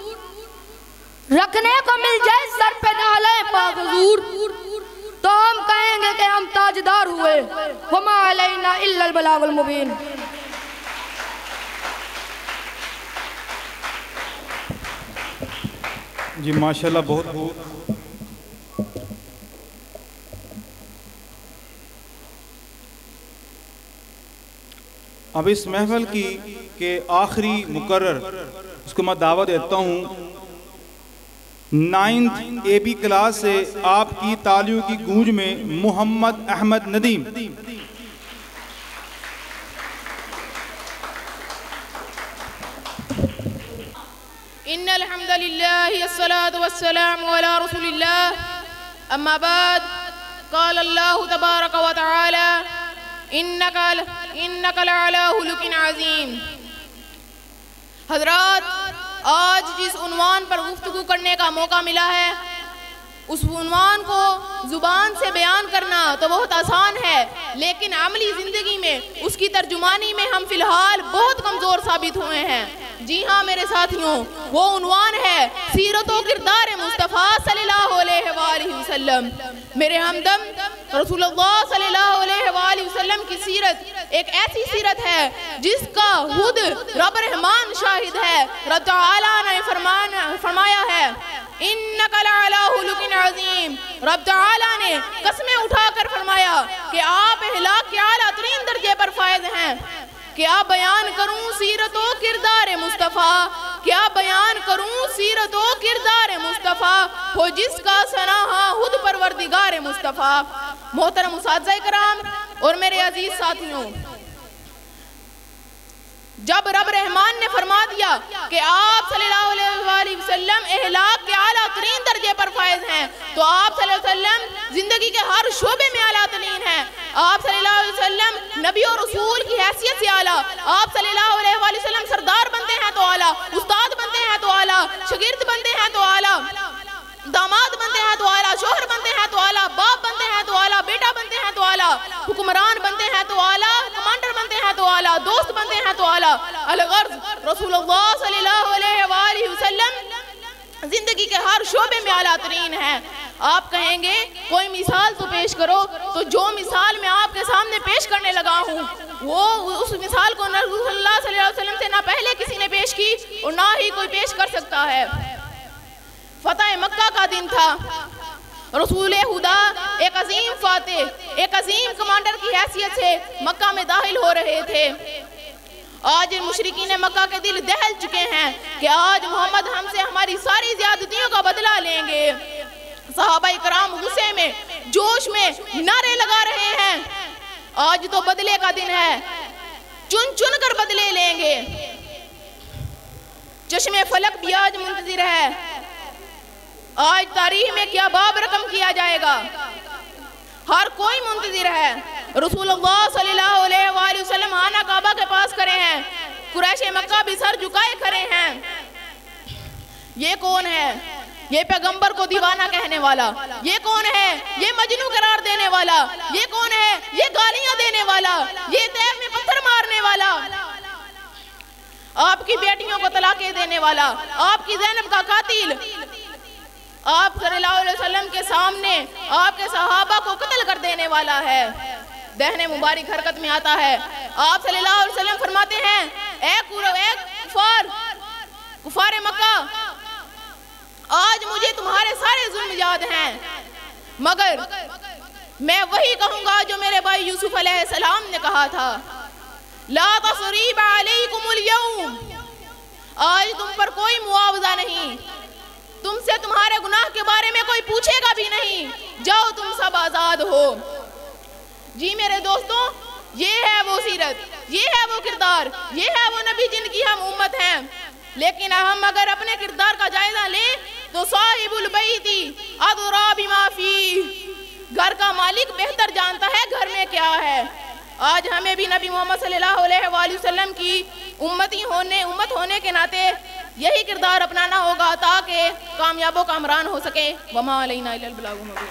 S12: रखने को मिल जाए सर पे नाले पाक हुजूर, तो हम कहेंगे कि हम ताजदार हुए। वमा अलैना इल्लल बलागुल मुबीन।
S1: जी माशाल्लाह, बहुत बहुत। अब इस महफिल की के आखिरी मुकर्रर उसको मैं दावत देता हूँ 9th AB क्लास से आपकी तालियों की गूंज में मोहम्मद अहमद नदीम।
S6: इन्नल हम्दुलिल्लाहि अस्सलातु वस्सलामु अला रसूलिल्लाह, अम्मा बाद, क़ाल अल्लाहु तबारक व तआला इन्नका लअला खुलुकिन अज़ीम। हज़रात, आज जिस उन्वान पर गुफ्तगू करने का मौका मिला है उस उन्वान को ज़ुबान से बयान करना तो बहुत आसान है, लेकिन अमली ज़िंदगी में उसकी तर्जुमानी में हम फ़िलहाल बहुत कमज़ोर साबित हुए हैं। जी हाँ मेरे साथियों, वो उन्वान है सीरत व किरदार मुस्तफ़ा सल्लल्लाहु अलैहि वसल्लम। मेरे हमदम रसूलुल्लाह सल्लल्लाहु अलैहि वसल्लम की सीरत एक ऐसी सीरत है जिसका खुद रब रहमान शाहिद है। रब तआला ने फरमाया है इन्नका लअला खुलुकिन अज़ीम। रब तआला ने कसमें उठाकर फरमाया कि आप अहलाक के आला तरीन दर्जे पर फायज हैं। क्या बयान करूं सीरत व किरदार मुस्तफ़ा, क्या बयान करूं सीरत व किरदार मुस्तफ़ा, हो जिसका सनाहा खुद परवरदिगार मुस्तफ़ा। मोहतरम उस्ताद कराम और मेरे अजीज साथियों, जब रब रहमान ने फरमा दिया कि आप सल्लल्लाहु अलैहि वसल्लम इहलाक के आला तरीन दर्जे पर फायज हैं, तो आप सल्लल्लाहु अलैहि वसल्लम जिंदगी के हर शोबे में आला तरीन हैं। आप सल्लल्लाहु अलैहि वसल्लम नबी और रसूल की हैसियत से आला, आप सल्लल्लाहु अलैहि वसल्लम सरदार बनते हैं तो आला, उस्ताद बनते हैं तो आला, शागिर्द बनते हैं तो आला, दामाद बनते हैं तो आला, शोहर बनते हैं तो आला, बाप बनते हैं तो आला, बेटा बनते हैं तो आला, हुक्मरान बनते हैं तो आला, कमांडर बनते हैं तो आला, दोस्त बनते हैं तो आला। अलगर्ज रसूलुल्लाह सल्लल्लाहु अलैहि वसल्लम जिंदगी के हर शोबे में आला तरीन है। आप कहेंगे कोई मिसाल तो पेश करो, तो जो मिसाल मैं आपके सामने पेश करने लगा हूँ वो उस मिसाल को रसूलुल्लाह सल्लल्लाहु अलैहि वसल्लम से ना पहले किसी ने पेश की और ना ही कोई पेश कर सकता है। फतह मक्का का दिन था। रसूल खुदा एक अजीम फातेह, एक अजीम कमांडर की हैसियत से मक्का में दाखिल हो रहे थे। आज मुशरिकीन मक्का के दिल दहल चुके हैं कि आज मोहम्मद हमसे हमारी सारी ज्यादतियों का बदला लेंगे। सहाबाए कराम गुस्से में, जोश में नारे लगा रहे हैं, आज तो बदले का दिन है, चुन चुन कर बदले लेंगे। चश्मे फलक भी आज मुंतजिर है, आज तारीख में क्या बाब रकम किया जाएगा, हर कोई मुंतजिर है। रसूलुल्लाह सल्लल्लाहु अलैहि वसल्लम आना काबा के पास खड़े हैं, कुरैशे मक्का भी सर झुकाए खड़े हैं। ये कौन है? ये पैगंबर को दीवाना कहने वाला। ये कौन है? ये मजनू करार देने वाला। ये कौन है? ये गालियां देने वाला, ये तैब में पत्थर मारने वाला, आपकी बेटियों को तलाकें देने वाला, आपकी ज़ैनब का कातिल, आप सल्लल्लाहु अलैहि वसल्लम के सामने आपके सहाबा को कत्ल कर देने वाला है। दहने मुबारक हरकत में आता है। आप सल्लल्लाहु अलैहि वसल्लम फरमाते हैं, ए कुफार मक्का, आज मुझे तुम्हारे सारे जुल्म याद हैं, मगर मैं वही कहूंगा जो मेरे भाई यूसुफ अलैहिस्सलाम ने कहा था, ला तसरीब अलैकुमुल यौम, आज तुम पर कोई मुआवजा नहीं, तुमसे तुम्हारे गुनाह के बारे में कोई पूछेगा भी नहीं, जाओ तुम सब आजाद हो। जी मेरे दोस्तों, ये है वो सीरत, ये है वो किरदार, ये है वो नबी जिनकी हम उम्मत हैं। लेकिन हम अगर अपने किरदार का जायजा लें तो साहिबुल बैती अदरा बिमा फी, घर का मालिक बेहतर जानता है घर में क्या है। आज हमें भी नबी मोहम्मद सल्लल्लाहु अलैहि वसल्लम की उम्मत होने के नाते यही किरदार अपनाना होगा ताकि कामयाबों का हमरान हो सके। वमा अलैना इल्लल बलागुल मुबीन।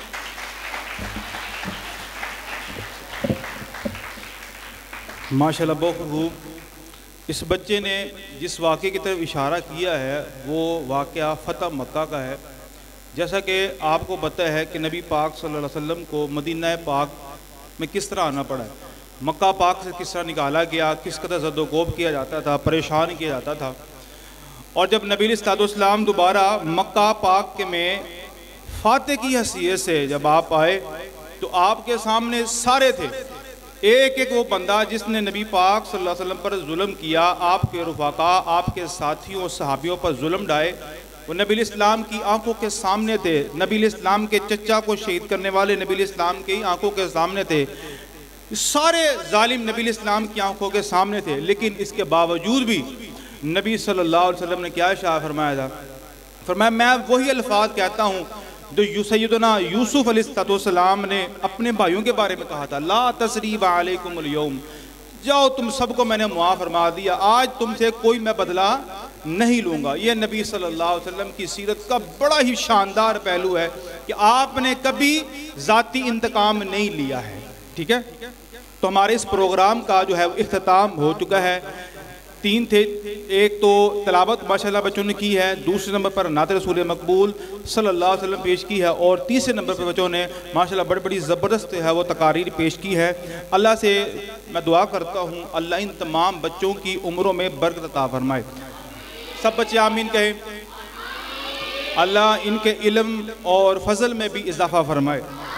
S1: माशाल्लाह, बहुत खूब। इस बच्चे ने जिस वाक़े की तरफ इशारा किया है वो वाक़या फ़तह मक्का का है। जैसा कि आपको पता है कि नबी पाक सल्लल्लाहु अलैहि वसल्लम को मदीना पाक में किस तरह आना पड़ा है, मक्का पाक से किस तरह निकाला गया, किस कदर ज़द्दोकोब किया जाता था, परेशान किया जाता था। और जब नबी अलैहिस्सलाम दोबारा मक्का पाक में फातेह की हैसियत से जब आप आए तो आपके सामने सारे थे, एक एक वो बंदा जिसने नबी पाक सल्लल्लाहु अलैहि वसल्लम पर जुल्म किया, आपके रुफाका, आपके साथियों सहाबियों पर जुल्म ढाए, वो नबी इस्लाम की आंखों के सामने थे। नबी इस्लाम के चचा को शहीद करने वाले नबी इस्लाम की आंखों के सामने थे। सारे जालिम नबी इस्लाम की आंखों के सामने थे, लेकिन इसके बावजूद भी नबी सल्लल्लाहु अलैहि वसल्लम ने क्या इरशाद फरमाया था? फरमाया, मैं वही अल्फाज कहता हूँ जो सैयदना यूसुफ अलैहिस्सलाम ने अपने भाइयों के बारे में कहा था, ला तसरीब अलैकुमुल यौम, जाओ तुम सबको मैंने मुआफ़ फरमा दिया, आज तुमसे कोई मैं बदला नहीं लूँगा। यह नबी सल्लल्लाहु अलैहि वसल्लम की सीरत का बड़ा ही शानदार पहलू है कि आपने कभी ज़ाती इंतकाम नहीं लिया है। ठीक है, तो हमारे इस प्रोग्राम का जो है इख्तिताम हो चुका है। 3 थे, एक तो तिलावत माशाल्लाह बच्चों ने की है, दूसरे नंबर पर नात रसूल मकबूल सल्लल्लाहु अलैहि वसल्लम पेश की है, और तीसरे नंबर पर बच्चों ने माशाल्लाह बड़ी ज़बरदस्त है वो तकारीर पेश की है। अल्लाह से मैं दुआ करता हूँ अल्लाह इन तमाम बच्चों की उम्रों में बरकत अता फरमाए। सब बच्चे आमीन कहें। अल्लाह इनके इल्म और फजल में भी इजाफा फरमाए।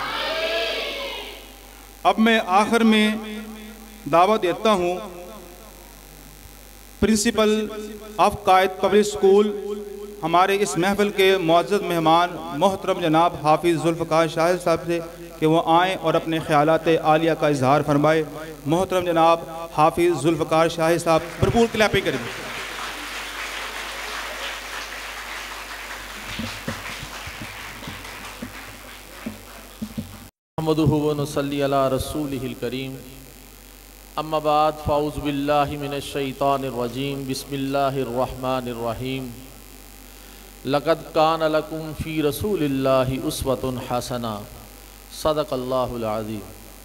S1: अब मैं आखिर में दावा देता हूँ principal of Quaid public school हमारे इस महफिल के मुअज़्ज़ज़ मेहमान मोहतरम जनाब हाफिज़ ज़ुल्फ़िकार शाहिद साहब से कि वो आएँ और अपने ख़यालात आलिया का इजहार फरमाए। मोहतरम जनाब हाफिज़ जुल्फ़कार शाही साहब भरपूर क्लैपिंग करेंगे।
S13: अहमदुहु व नसल्ली अला रसूलिहिल करीम। अम्मा बाद फ़ाऊज़ु बिल्लाहि मिनश शैतानिर रजीम। बिस्मिल्लाहिर रहमानिर रहीम। लक़द कान लकुम फ़ी रसूलिल्लाहि उस्वतुन हसना। सदक़ल्लाहुल अज़ीम।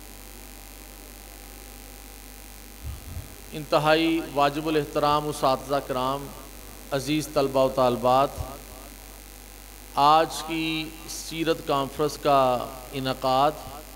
S13: इंतहाई वाजिबुल एहतराम उस्ताज़ा किराम, अज़ीज़ तलबा व तालिबात, आज की सीरत कॉन्फ्रेंस का इनकाद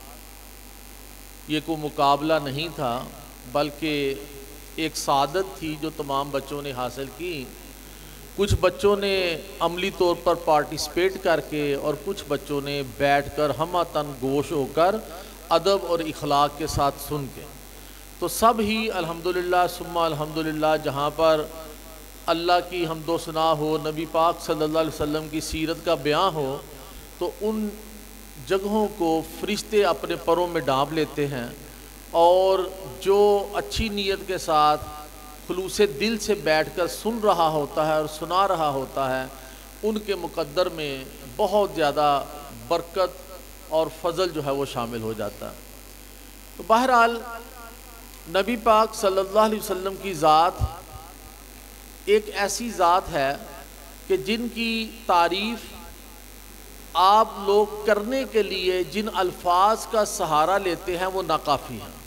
S13: ये कोई मुकाबला नहीं था, बल्कि एक सादत थी जो तमाम बच्चों ने हासिल की। कुछ बच्चों ने अमली तौर पर पार्टिसिपेट करके और कुछ बच्चों ने बैठकर हमतन गोश होकर अदब और इखलाक के साथ सुन के, तो सब ही अल्हम्दुलिल्लाह सुम्मा अल्हम्दुलिल्लाह, जहाँ पर अल्लाह की हम्दो सना हो, नबी पाक सल्लल्लाहु अलैहि वसल्लम की सीरत का बयान हो, तो उन जगहों को फरिश्ते अपने परों में डांप लेते हैं। और जो अच्छी नीयत के साथ खुलूसे दिल से बैठकर सुन रहा होता है और सुना रहा होता है, उनके मुक़द्दर में बहुत ज़्यादा बरकत और फजल जो है वो शामिल हो जाता है। तो बहरहाल नबी पाक सल्लल्लाहु अलैहि वसल्लम की ज़ात एक ऐसी ज़ात है कि जिनकी तारीफ़ आप लोग करने के लिए जिन अल्फाज का सहारा लेते हैं वो नाकाफ़ी हैं,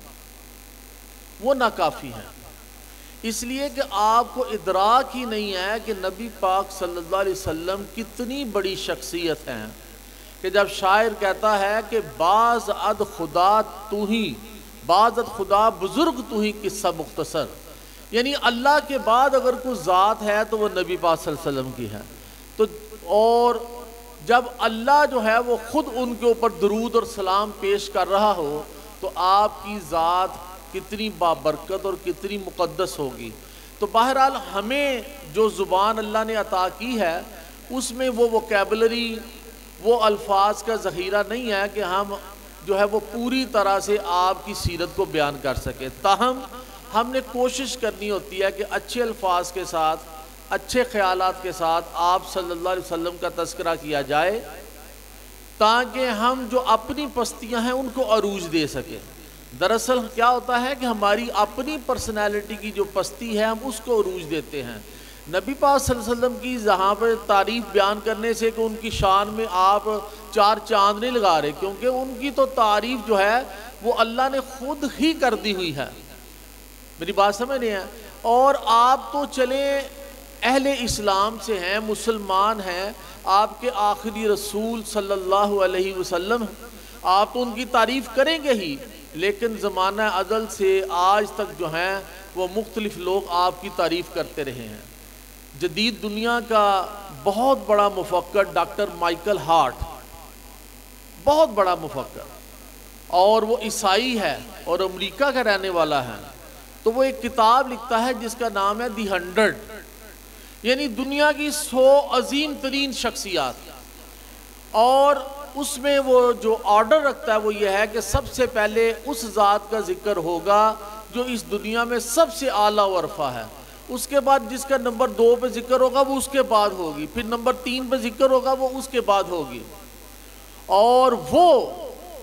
S13: वो नाकाफ़ी हैं। इसलिए कि आपको इदराक ही नहीं है कि नबी पाक सल्लल्लाहु अलैहि वसल्लम कितनी बड़ी शख्सियत हैं कि जब शायर कहता है कि बाज़ अद खुदा तू ही, बाज़ अद खुदा बुज़ुर्ग तू ही किस्सा मुख्तसर, यानी अल्लाह के बाद अगर कोई ज़ात है तो वो नबी पाक सल्लल्लाहु अलैहि वसल्लम की है। तो और जब अल्लाह जो है वो ख़ुद उनके ऊपर दरूद और सलाम पेश कर रहा हो, तो आपकी ज़ात कितनी बाबरकत और कितनी मुक़द्दस होगी। तो बहरहाल हमें जो ज़ुबान अल्लाह ने अता की है, उसमें वो वोकैबुलरी, वो अल्फाज का ज़ख़ीरा नहीं है कि हम जो है वो पूरी तरह से आपकी सीरत को बयान कर सकें। ताहम हमने कोशिश करनी होती है कि अच्छे अल्फाज के साथ, अच्छे ख़यालात के साथ आप सल्लल्लाहु अलैहि वसल्लम का तज़किरा किया जाए, ताकि हम जो अपनी पस्तियां हैं उनको अरूज दे सकें। दरअसल क्या होता है कि हमारी अपनी पर्सनैलिटी की जो पस्ती है हम उसको अरूज देते हैं। नबी पाक सल्लल्लाहु अलैहि वसल्लम की जहाँ पर तारीफ़ बयान करने से कि उनकी शान में आप चार चांद नहीं लगा रहे, क्योंकि उनकी तो तारीफ़ जो है वो अल्लाह ने ख़ुद ही कर दी हुई है। मेरी बात समझ नहीं है। और आप तो चले अहले इस्लाम से हैं, मुसलमान हैं, आपके आखिरी रसूल सल्लल्लाहु अलैहि वसल्लम, आप तो उनकी तारीफ़ करेंगे ही, लेकिन ज़माना अज़ल से आज तक जो हैं वो मुख्तलिफ़ लोग आपकी तारीफ़ करते रहे हैं। जदीद दुनिया का बहुत बड़ा मुफक्कर डॉक्टर माइकल हार्ट, बहुत बड़ा मुफक्कर, और वो ईसाई है और अमेरिका का रहने वाला है। तो वो एक किताब लिखता है जिसका नाम है दी 100, यानी दुनिया की 100 अजीम तरीन शख्सियात, और उसमें वो जो ऑर्डर रखता है वो ये है कि सबसे पहले उस ज़ात का जिक्र होगा जो इस दुनिया में सबसे आला वरफ़ा है, उसके बाद जिसका नंबर 2 पे जिक्र होगा वो उसके बाद होगी, फिर नंबर 3 पे जिक्र होगा वो उसके बाद होगी। और वो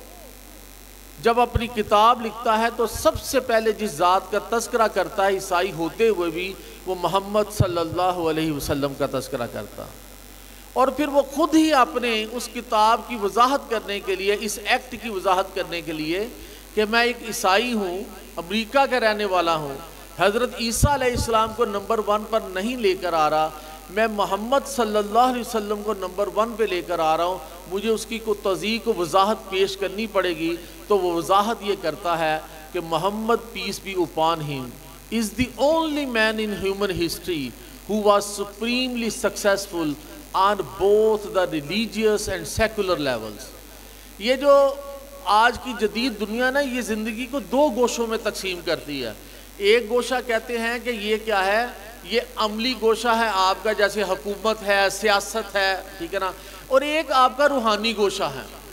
S13: जब अपनी किताब लिखता है तो सबसे पहले जिस ज़ात का तज़किरा करता है, ईसाई होते हुए भी, वो मोहम्मद सल्लल्लाहु अलैहि वसल्लम का तज़किरा करता। और फिर वो ख़ुद ही अपने उस किताब की वजाहत करने के लिए, इस एक्ट की वजाहत करने के लिए कि मैं एक ईसाई हूँ, अमेरिका का रहने वाला हूँ, हज़रत ईसा अलैहिस्सलाम को नंबर 1 पर नहीं लेकर आ रहा, मैं मोहम्मद सल्लल्लाहु अलैहि वसल्लम को नंबर 1 पे लेकर आ रहा हूँ, मुझे उसकी को तज़ीक़ को वजाहत पेश करनी पड़ेगी। तो वो वजाहत ये करता है कि Mohammad peace be upon him is the only man in human history who was supremely successful on both the religious and secular levels। ये जो आज की जदीद दुनिया ना, ये ज़िंदगी को 2 गोशों में तकसीम करती है। एक गोशा कहते हैं कि ये क्या है, ये अमली गोशा है आपका, जैसे हुकूमत है, सियासत है, ठीक है ना, और एक आपका रूहानी गोशा है।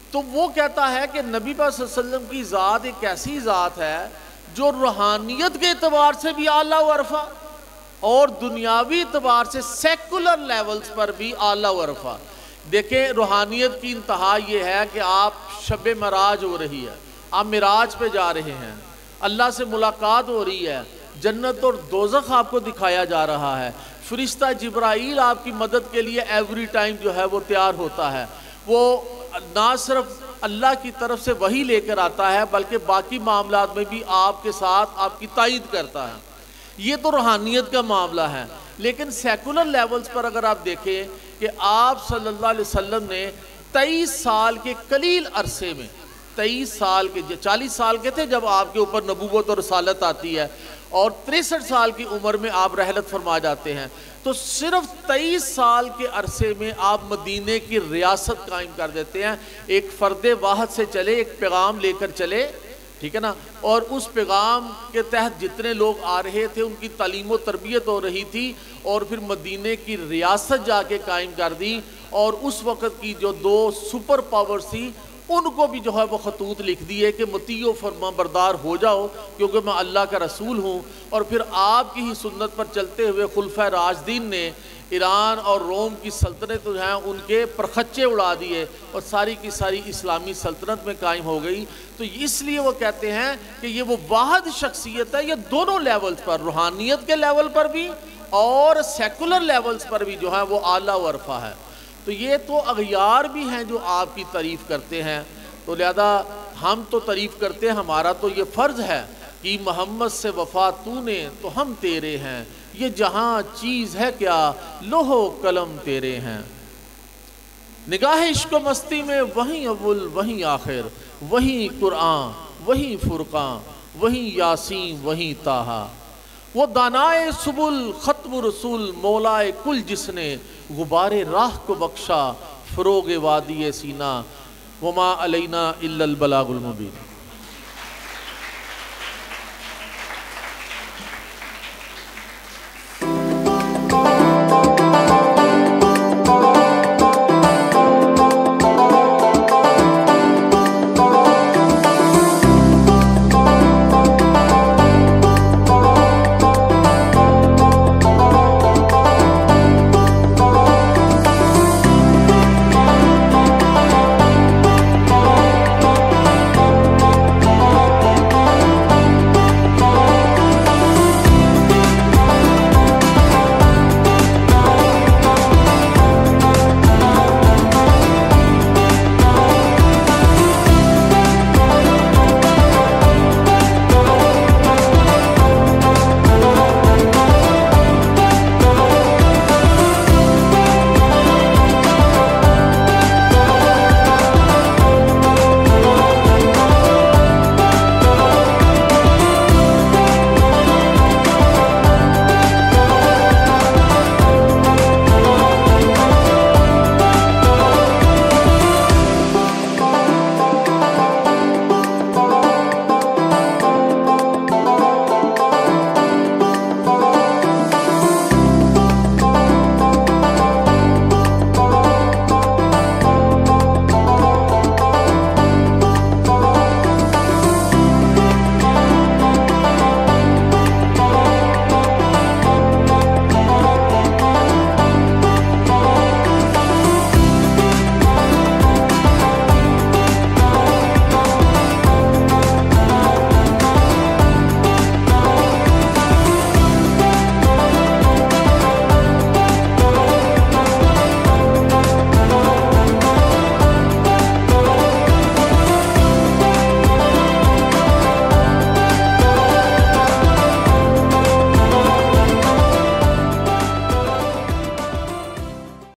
S13: तो वो कहता है कि नबी पाक सल्लल्लाहु अलैहि वसल्लम की ज़ात एक ऐसी ज़ात है जो रूहानियत के एतबार से भी आला व अरफा और दुनियावी एतबार से सेकुलर लेवल्स पर भी आला व अरफा। देखें, रूहानियत की इंतहा ये है कि आप शब मराज हो रही है, आप मिराज पे जा रहे हैं, अल्लाह से मुलाकात हो रही है, जन्नत और दोज़ख आपको दिखाया जा रहा है, फरिश्ता जिब्राईल आपकी मदद के लिए एवरी टाइम जो है वो तैयार होता है, वो ना सिर्फ अल्लाह की तरफ से वही लेकर आता है बल्कि बाकी मामलात में भी आपके साथ आपकी तायीद करता है। ये तो रूहानियत का मामला है। लेकिन सेकुलर लेवल्स पर अगर आप देखें कि आप सल्लल्लाहु अलैहि वसल्लम ने 23 साल के कलील अरसे में, 23 साल के, 40 साल के थे जब आपके ऊपर नबूवत और रसालत आती है और 63 साल की उम्र में आप रहलत फरमा जाते हैं, तो सिर्फ 23 साल के अरसे में आप मदीने की रियासत कायम कर देते हैं। एक फ़र्द वाहद से चले, एक पैगाम लेकर चले, ठीक है ना, और उस पैगाम के तहत जितने लोग आ रहे थे उनकी तालीम व तरबियत हो रही थी और फिर मदीने की रियासत जाके कायम कर दी। और उस वक़्त की जो 2 सुपर पावर्स थी उनको भी जो है वो खतूत लिख दिए कि मुतीओ फरमा बरदार हो जाओ क्योंकि मैं अल्लाह का रसूल हूँ। और फिर आपकी ही सुन्नत पर चलते हुए खुलफा राशिदीन ने ईरान और रोम की सल्तनत जो हैं उनके परखच्चे उड़ा दिए और सारी की सारी इस्लामी सल्तनत में कायम हो गई। तो इसलिए वो कहते हैं कि ये वो वाहिद शख्सियत है, ये दोनों लेवल्स पर, रूहानियत के लेवल पर भी और सेकुलर लेवल्स पर भी जो है वो आला व अरफा है। तो ये तो अगयार भी हैं जो आपकी तारीफ़ करते हैं, तो लिहाजा हम तो तारीफ़ करते हैं, हमारा तो ये फ़र्ज़ है कि मोहम्मद से वफ़ा तूने तो हम तेरे हैं, ये जहाँ चीज़ है क्या लोहो कलम तेरे हैं। निगाह इश्क मस्ती में वहीं अव्वल वहीं आखिर, वहीं कुरान वहीं फुरकान, वहीं यासीन वहीं ताहा। वो दानाए सुबुल ख़त्म रसूल मौलाए कुल जिसने गुबारे राह को बख्शा फ़रोग़ वादी सीना, वमा अलैना इल्लल बलागुल मुबीन।